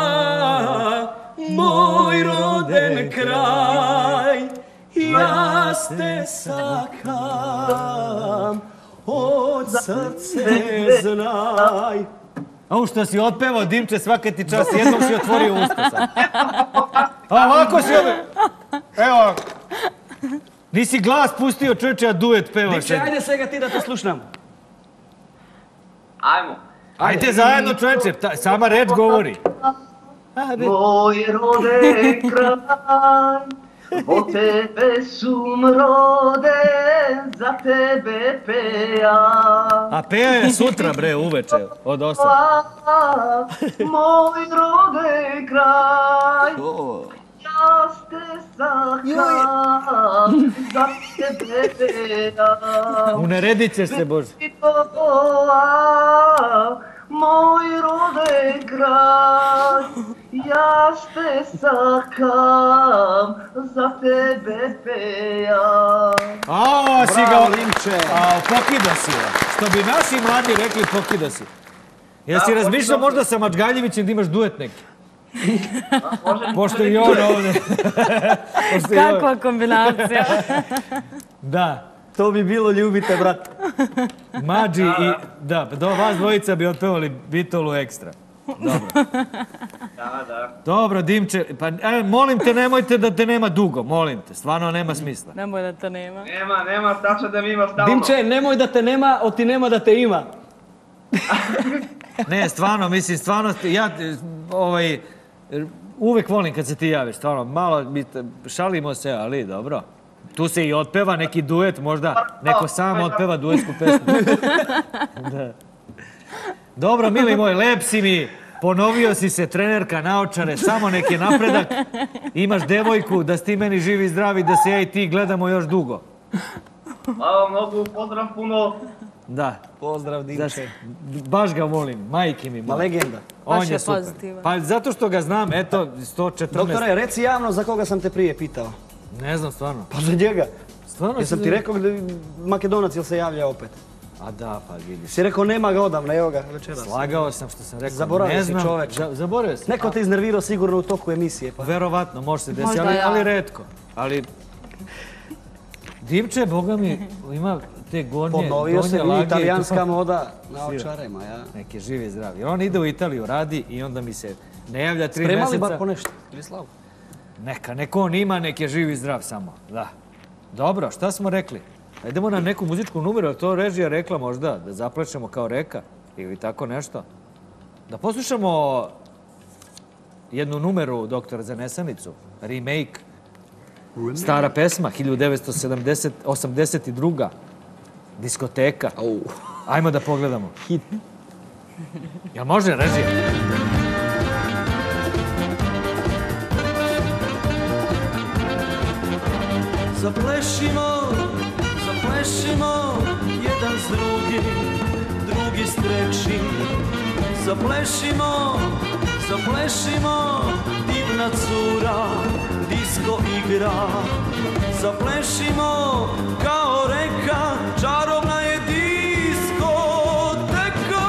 moj roden kraj, ja te sakam, od srce znaj. Ovo što si otpevao, Dimče, svaka ti čast, jednom si otvorio usta sad. A ovako si ove... Evo. Nisi glas pustio, čovječe, a duet pevaš. Dimče, ajde svega ti da te slušam. Ajmo. Ajde zajedno, čovječe, sama reč govori. Moj rode kraj, od tebe sum rode, za tebe pejam. A peja je sutra, bre, uveče, od 8. Moj rode kraj, ja te sakam, za tebe pejam. Uneredit ćeš se, Bože. Moj rode kraj, ja te sakam, za tebe pejam. A, si ga... Bravo, Dimče. Pokida si ga. Što bi naši mladi rekli, pokida si. Jesi razmišljao možda sa Mačgaljevićem da imaš duet neki? Pošto i on ovdje. Kakva kombinacija. Da. To bi bilo ljubite, brat. Mađi i... Da, do vas dvojica bi otpevali Bitolu ekstra. Dobro. Da. Dobro, Dimče, pa molim te, nemojte da te nema dugo, molim te, stvarno nema smisla. Nemoj da te nema. Nema, tačno da mi ima stalno. Dimče, nemoj da te nema, ti nema da te ima. Ne, stvarno, mislim, stvarno, ja, uvek volim kad se ti javiš, stvarno, malo, šalimo se, ali dobro. Tu se i otpeva neki duet, možda neko sam otpeva duetsku pesmu. Dobro, mili moj, lep si mi, ponovio si se, trenerka naočare, samo neki napredak. Imaš devojku, da si ti meni živi i zdravi, da se ja i ti gledamo još dugo. Hvala mnogo, pozdrav puno. Da. Pozdrav, Dimče. Baš ga volim, majke mi. Ma legenda. On je super. Pa zato što ga znam, eto, 114. Doktore, reci javno za koga sam te prije pitao. Ne znam, stvarno. Pa za njega. Stvarno? Jesam ti rekao Makedonac ili se javlja opet? A da, pa vidiš. Si rekao nema ga odavno, evo ga večeras. Slagao sam što sam rekao, zaboravio si čoveč. Zaboravio sam. Neko te iznervirao sigurno u toku emisije. Verovatno, može se desiti, ali retko. Ali... Dimče, boga mi, ima te gornje lage. Ponovio se i italijanska moda na očarema, ja. Neki živi zdravi. On ide u Italiju, radi i onda mi se ne javlja 3 mjeseca. Spremali bar po nešto, ili slavu? Neko on ima, nek je živi zdrav samo, da. Dobro, šta smo rekli? Idemo na neku muzičku numeru, ali to režija rekla možda, da zaplačemo kao reka ili tako nešto. Da poslušamo jednu numeru Doktora za nesanicu, remake, stara pesma, 1982. Diskoteka. Ajmo da pogledamo. Hit. Jel može režija? Zaplešimo jedan s drugim, drugi streči. Zaplešimo, zaplešimo, divna cura, disko igra. Zaplešimo kao reka, čarobna je diskoteka.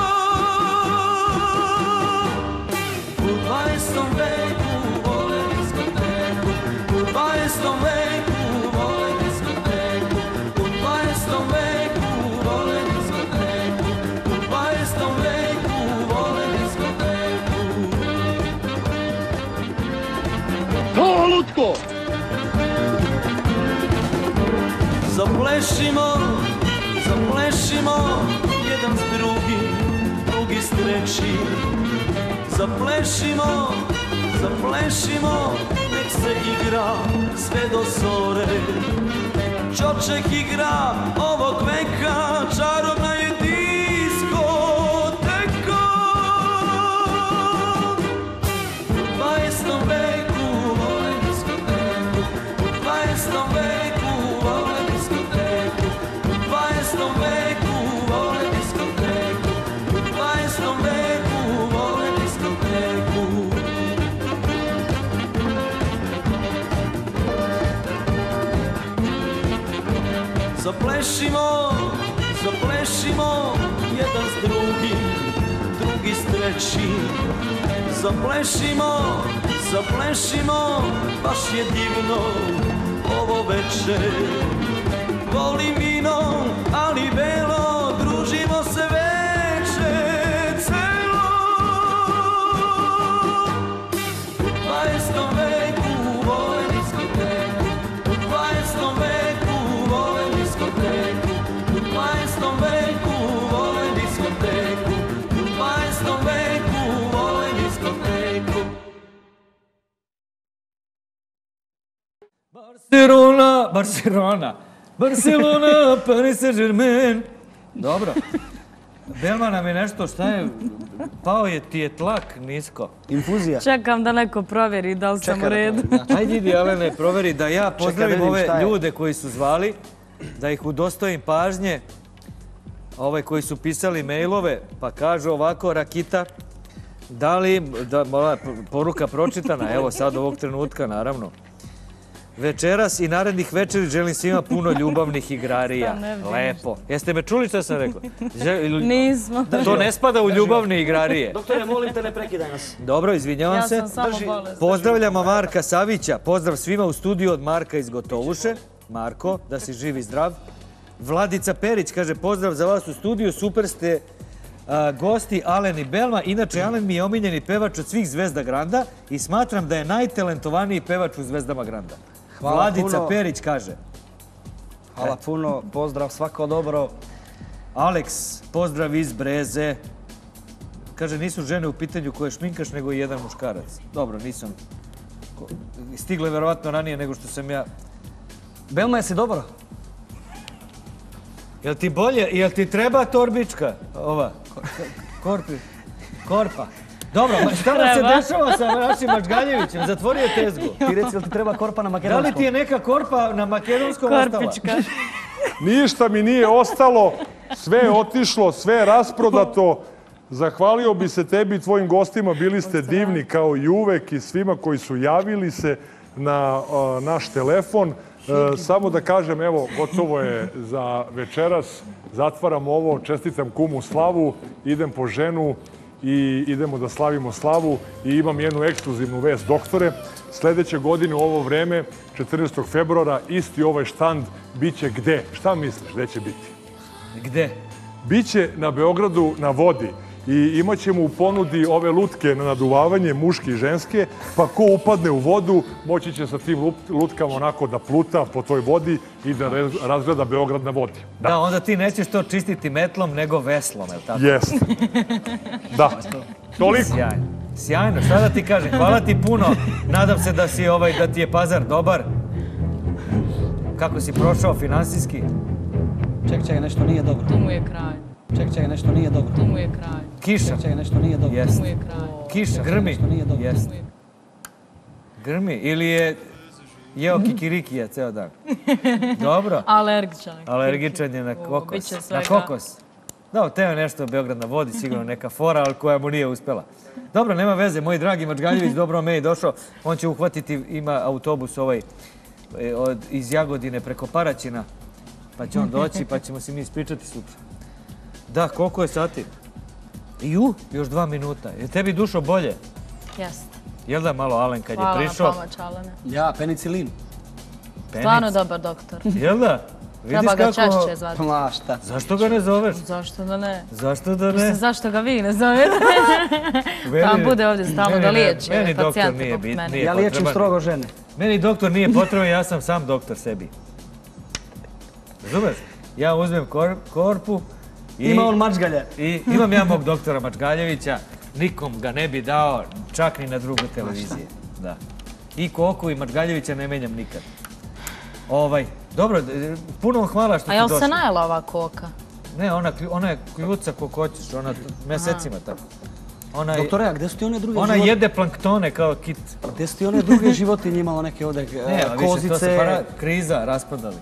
U 20. veku vole diskoteku, u 20. veku vole diskoteku, u 20. veku vole diskoteku, u 20. veku vole diskoteku. To, lutko! Zaplešimo, zaplešimo, jedan s drugim, drugi s trećim. Zaplešimo, zaplešimo, nek se igra sve do zore. Čoček igra ovog veka, čarobna je diskoteka. U 20. veku vole diskoteku, u 20. veku vole diskoteku, u 20. veku vole diskoteku, u 20. veku vole diskoteku. Zaplešimo, zaplešimo, jedan s drugim, drugi s trećim. Zaplešimo, zaplešimo, baš je divno ovo večer. Volim vino, ali belo, družimo se večer celo. U 20. veku vole diskoteku, u 20. veku vole diskoteku, u 20. veku vole diskoteku, u 20. veku vole diskoteku. Barcelona, Barcelona, Barcelona, Paris Saint-Germain. Dobro. Belma nam je nešto, šta je? Pao je ti je tlak nisko. Infuzija. Čekam da neko provjeri da li sam u redu. Ajde idi, Alene, proveri da ja pozdravim ove ljude koji su zvali, da ih udostojim pažnje, ove koji su pisali mailove, pa kažu ovako, Rakita, da li, poruka pročitana, evo sad ovog trenutka, naravno. Večeras i narednih večeri želim svima puno ljubavnih igrarija. Lepo. Jeste me čuli što sam rekao? Nismo. To ne spada u ljubavne igrarije. Doktore, molim te, ne prekidaj nas. Dobro, izvinjavam se. Ja sam samo bolesna. Pozdravljamo Marka Savića. Pozdrav svima u studiju od Marka iz Gotovuše. Marko, da si živ i zdrav. Vladica Perić kaže pozdrav za vas u studiju. Super ste gosti Alen i Belma. Inače, Alen mi je omiljeni pevač od svih Zvezda Granda i smatram da je najtalentovaniji pevač u Zvezdama Granda. Vladica Perić kaže. Hvala puno, pozdrav, svako dobro. Aleks, pozdrav iz Breze. Kaže, nisu žene u pitanju koje šminkaš, nego i jedan muškarac. Dobro, nisam. Stigle verovatno ranije nego što sam ja. Belma, jesi dobro? Jel ti bolje, jel ti treba torbička? Ova, korpa. Dobro, šta nam se dešava sa našim Mačgaljevićem? Zatvorio tezgu. Ti reci, jel ti treba korpa na makedonskom? Da li ti je neka korpa na makedonskom ostala? Korpička. Ništa mi nije ostalo, sve je otišlo, sve je rasprodato. Zahvalio bi se tebi i tvojim gostima, bili ste divni kao i uvek i svima koji su javili se na naš telefon. Samo da kažem, evo, gotovo je za večeras. Zatvaram ovo, čestitam kumu Slavu, idem po ženu i idemo da slavimo slavu. I imam jednu ekskluzivnu vest, doktore. Sledeće godine u ovo vreme, 14. februara, isti ovaj štand biće gde? Šta misliš, gde će biti? Gde? Biće na Beogradu na vodi. I imat ćemo u ponudi ove lutke na naduvavanje, muške i ženske, pa ko upadne u vodu, moći će sa tim lutkama onako da pluta po toj vodi i da razgleda Beograd na vodi. Da, onda ti nećeš to čistiti metlom, nego veslom, je li tako? Jeste. Da. Toliko. Sjajno. Sjajno, šta da ti kažem? Hvala ti puno. Nadam se da ti je pazar dobar. Kako si prošao finansijski? Čekaj, nešto nije dobro. Tu mu je kraj. Čekaj, nešto nije dobro. Tu mu je kraj. Kiša. Čekaj, nešto nije dobro. Jest. Tu mu je kraj. Kiša, grmi. Nešto nije dobro. Jest. Grmi. Ili je jeo kikirikija ceo dan. Dobro. Alergičan. Alergičan je na kokos. Biće svega. Na kokos. Da, teo nešto Beograd na vodi, sigurno neka fora, ali koja mu nije uspela. Dobro, nema veze, moj dragi Mačgaljević, dobro me je došao. On će uhvatiti, ima autobus iz Jagodine preko Paraćina, pa će on doći, pa ćemo se mi ispričati sutra. Da, koliko je sati? Još 2 minuta. Je tebi dušo bolje? Jeste. Jel da malo Alen kad je prišao? Hvala na pomoć, Alene. Ja, penicilin. Stvarno dobar doktor. Jel da? Treba ga češće zvati. Ma šta? Zašto ga ne zoveš? Zašto da ne? Zašto da ne? Mislim, zašto ga vi ne zovete? Da vam bude ovdje stalno da liječi pacijente poput mene. Ja liječim strogo žene. Meni doktor nije potreban, ja sam sam doktor sebi. Razumeš? Ja uzmem korpu i... Ima on Mačgalja. I imam ja mog doktora Mačgaljevića, nikom ga ne bi dao, čak ni na drugu televizije. Da. I Koku i Mačgaljevića ne menjam nikad. Dobro, puno vam hvala što ste došli. A jel se najela ova Koka? Ne, ona je kljuca koliko hoćeš, ona mesecima tako. Doktore, a gde su ti one druge životinje? Ona jede planktone kao kit. Gde su ti one druge životinje imalo neke ovde kozice? Ne, to se kriza raspadali.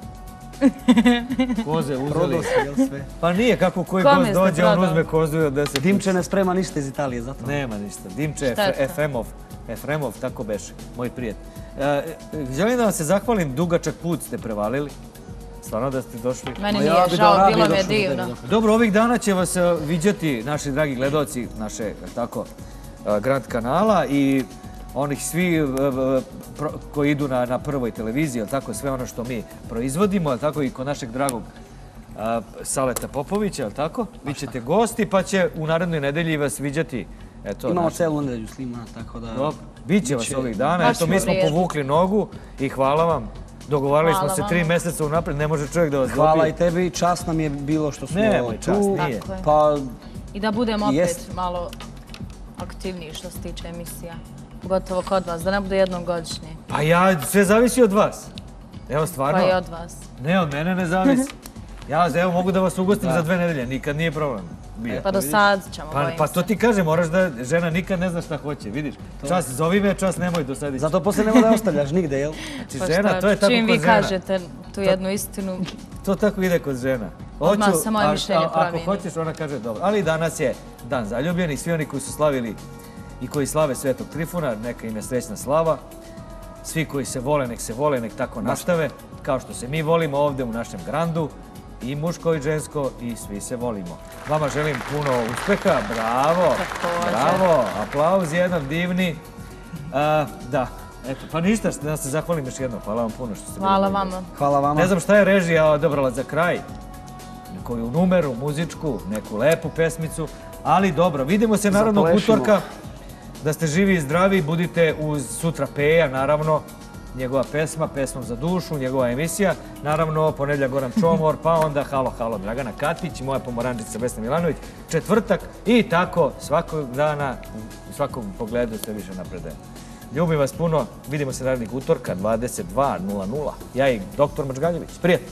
Koze uzeli. Prodao se, jel sve? Pa nije, kako koji gost dođe, on uzme kozu i od 10. Dimče ne sprema ništa iz Italije, zato. Nema ništa. Dimče je Efremov, tako beše, moj prijatelj. Želim da vam se zahvalim, dugačak put ste prevalili. Stvarno da ste došli. Meni nije žao, bilo mi je divno. Dobro, ovih dana će vas viđati naši dragi gledaoci naše Grand kanala i onih svi koji idu na prvoj televiziji, sve ono što mi proizvodimo, i kod našeg dragog Saleta Popovića, vi ćete gosti pa će u narednoj nedelji vas viđati. Imamo celu nedelju snima, tako da... Biće vas ovih dana, mi smo povukli nogu i hvala vam. Dogovarali smo se 3 meseca unapred, ne može čovjek da vas dobije. Hvala i tebi, čast nam je bilo što smo tu. I da budemo opet malo aktivniji što se tiče emisija. Gotovo kod vas, da ne bude jednom godišnje. Pa ja, sve zavisi od vas. Evo, stvarno. Pa i od vas. Ne, od mene ne zavisi. Ja, evo, mogu da vas ugostim za 2 nedelje, nikad nije problem. Pa do sad ćemo, bojim se. Pa to ti kažem, moraš da žena nikad ne zna šta hoće, vidiš. Čas zovi me, čas nemoj do sada. Zato poslije nema da ostavljaš nigde, jel? Znači, žena, to je tako kod žena. Čim vi kažete tu jednu istinu... To tako ide kod žena. Odmah se moje mišljenje promijeni. Ako hoćeš, ona kaže dobro. Ali danas je dan zaljubljenih, svi oni koji su slavili i koji slave Svetog Trifuna, neka im je srećna slava. Svi koji se vole, nek tako nastave, kao što se mi volimo ovde u našem Grandu, i muško i žensko, i svi se volimo. Vama želim puno uspeha, bravo, aplauz jedan divni. Da, eto, pa ništa, da se zahvalim još jednom, hvala vam puno što ste bili. Hvala vama. Ne znam šta je režija odabrala za kraj, koju numeru, muzičku, neku lepu pesmicu, ali dobro, vidimo se naravno utorka. Da ste živi i zdravi, budite uz sutra Peja, naravno, njegova pesmom za dušu, njegova emisija, naravno, ponedjeljak Goran Čomor, pa onda Halo Dragana Katić, moja pomoranđica Vesna Milanović, četvrtak i tako svakog dana, u svakom pogledu sve više napredaje. Ljubim vas puno, vidimo se narednih utorka, 22:00. Ja i doktor Mačgaljević. Prijatno!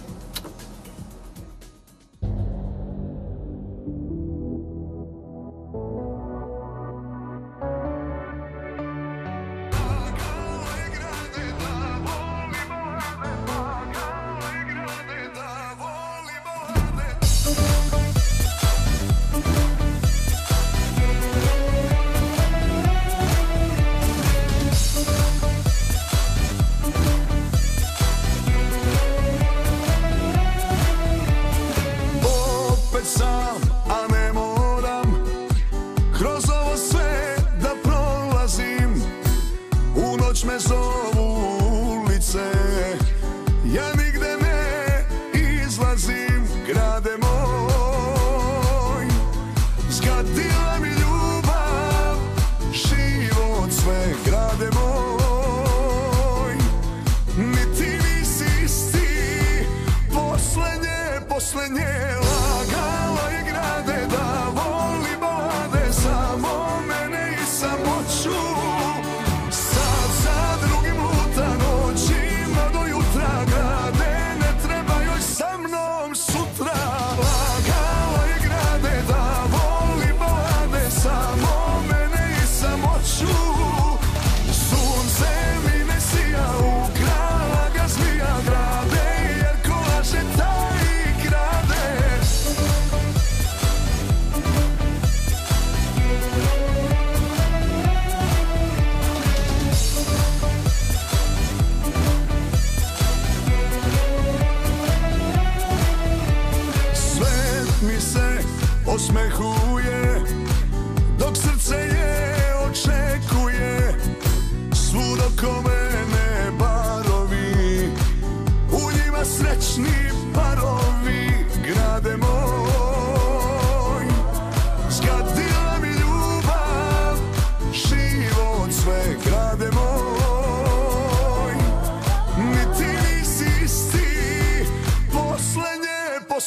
Sad za drugim luta noćima do jutra grade.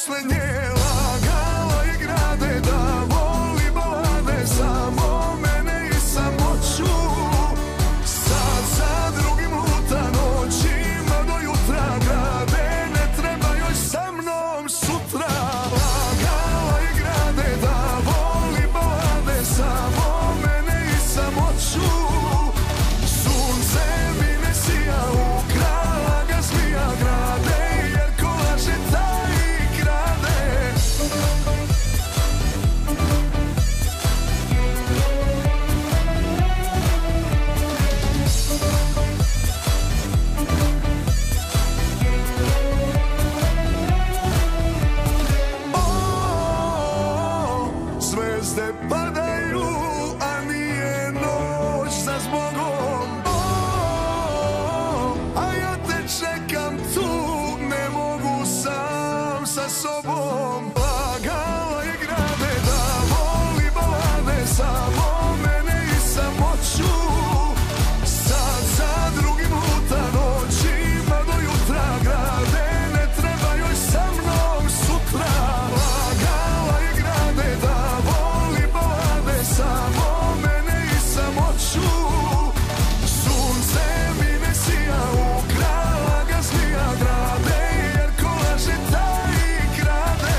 posle nje lagala je grade da voli balade samo mene i samoću. Sad za drugim luta noćima do jutra grade, ne treba joj sa mnom sutra. Lagala je grade da voli balade samo mene i samoću. Sunce mi ne sija, ukrala ga zmija grade, jer ko laže taj grade. Zvezde padaju, a nije noć za zbogom. A ja te čekam tu, ne mogu sam sa sobom. Lagala je grade da voli balade samo mene i samoću. Sad za drugim luta noćima do jutra grade, ne treba joj sa mnom sutra. Lagala je grade da voli balade samo mene i samoću. Sunce mi ne sija, ukrala ga zmija grade, jer ko laže taj grade.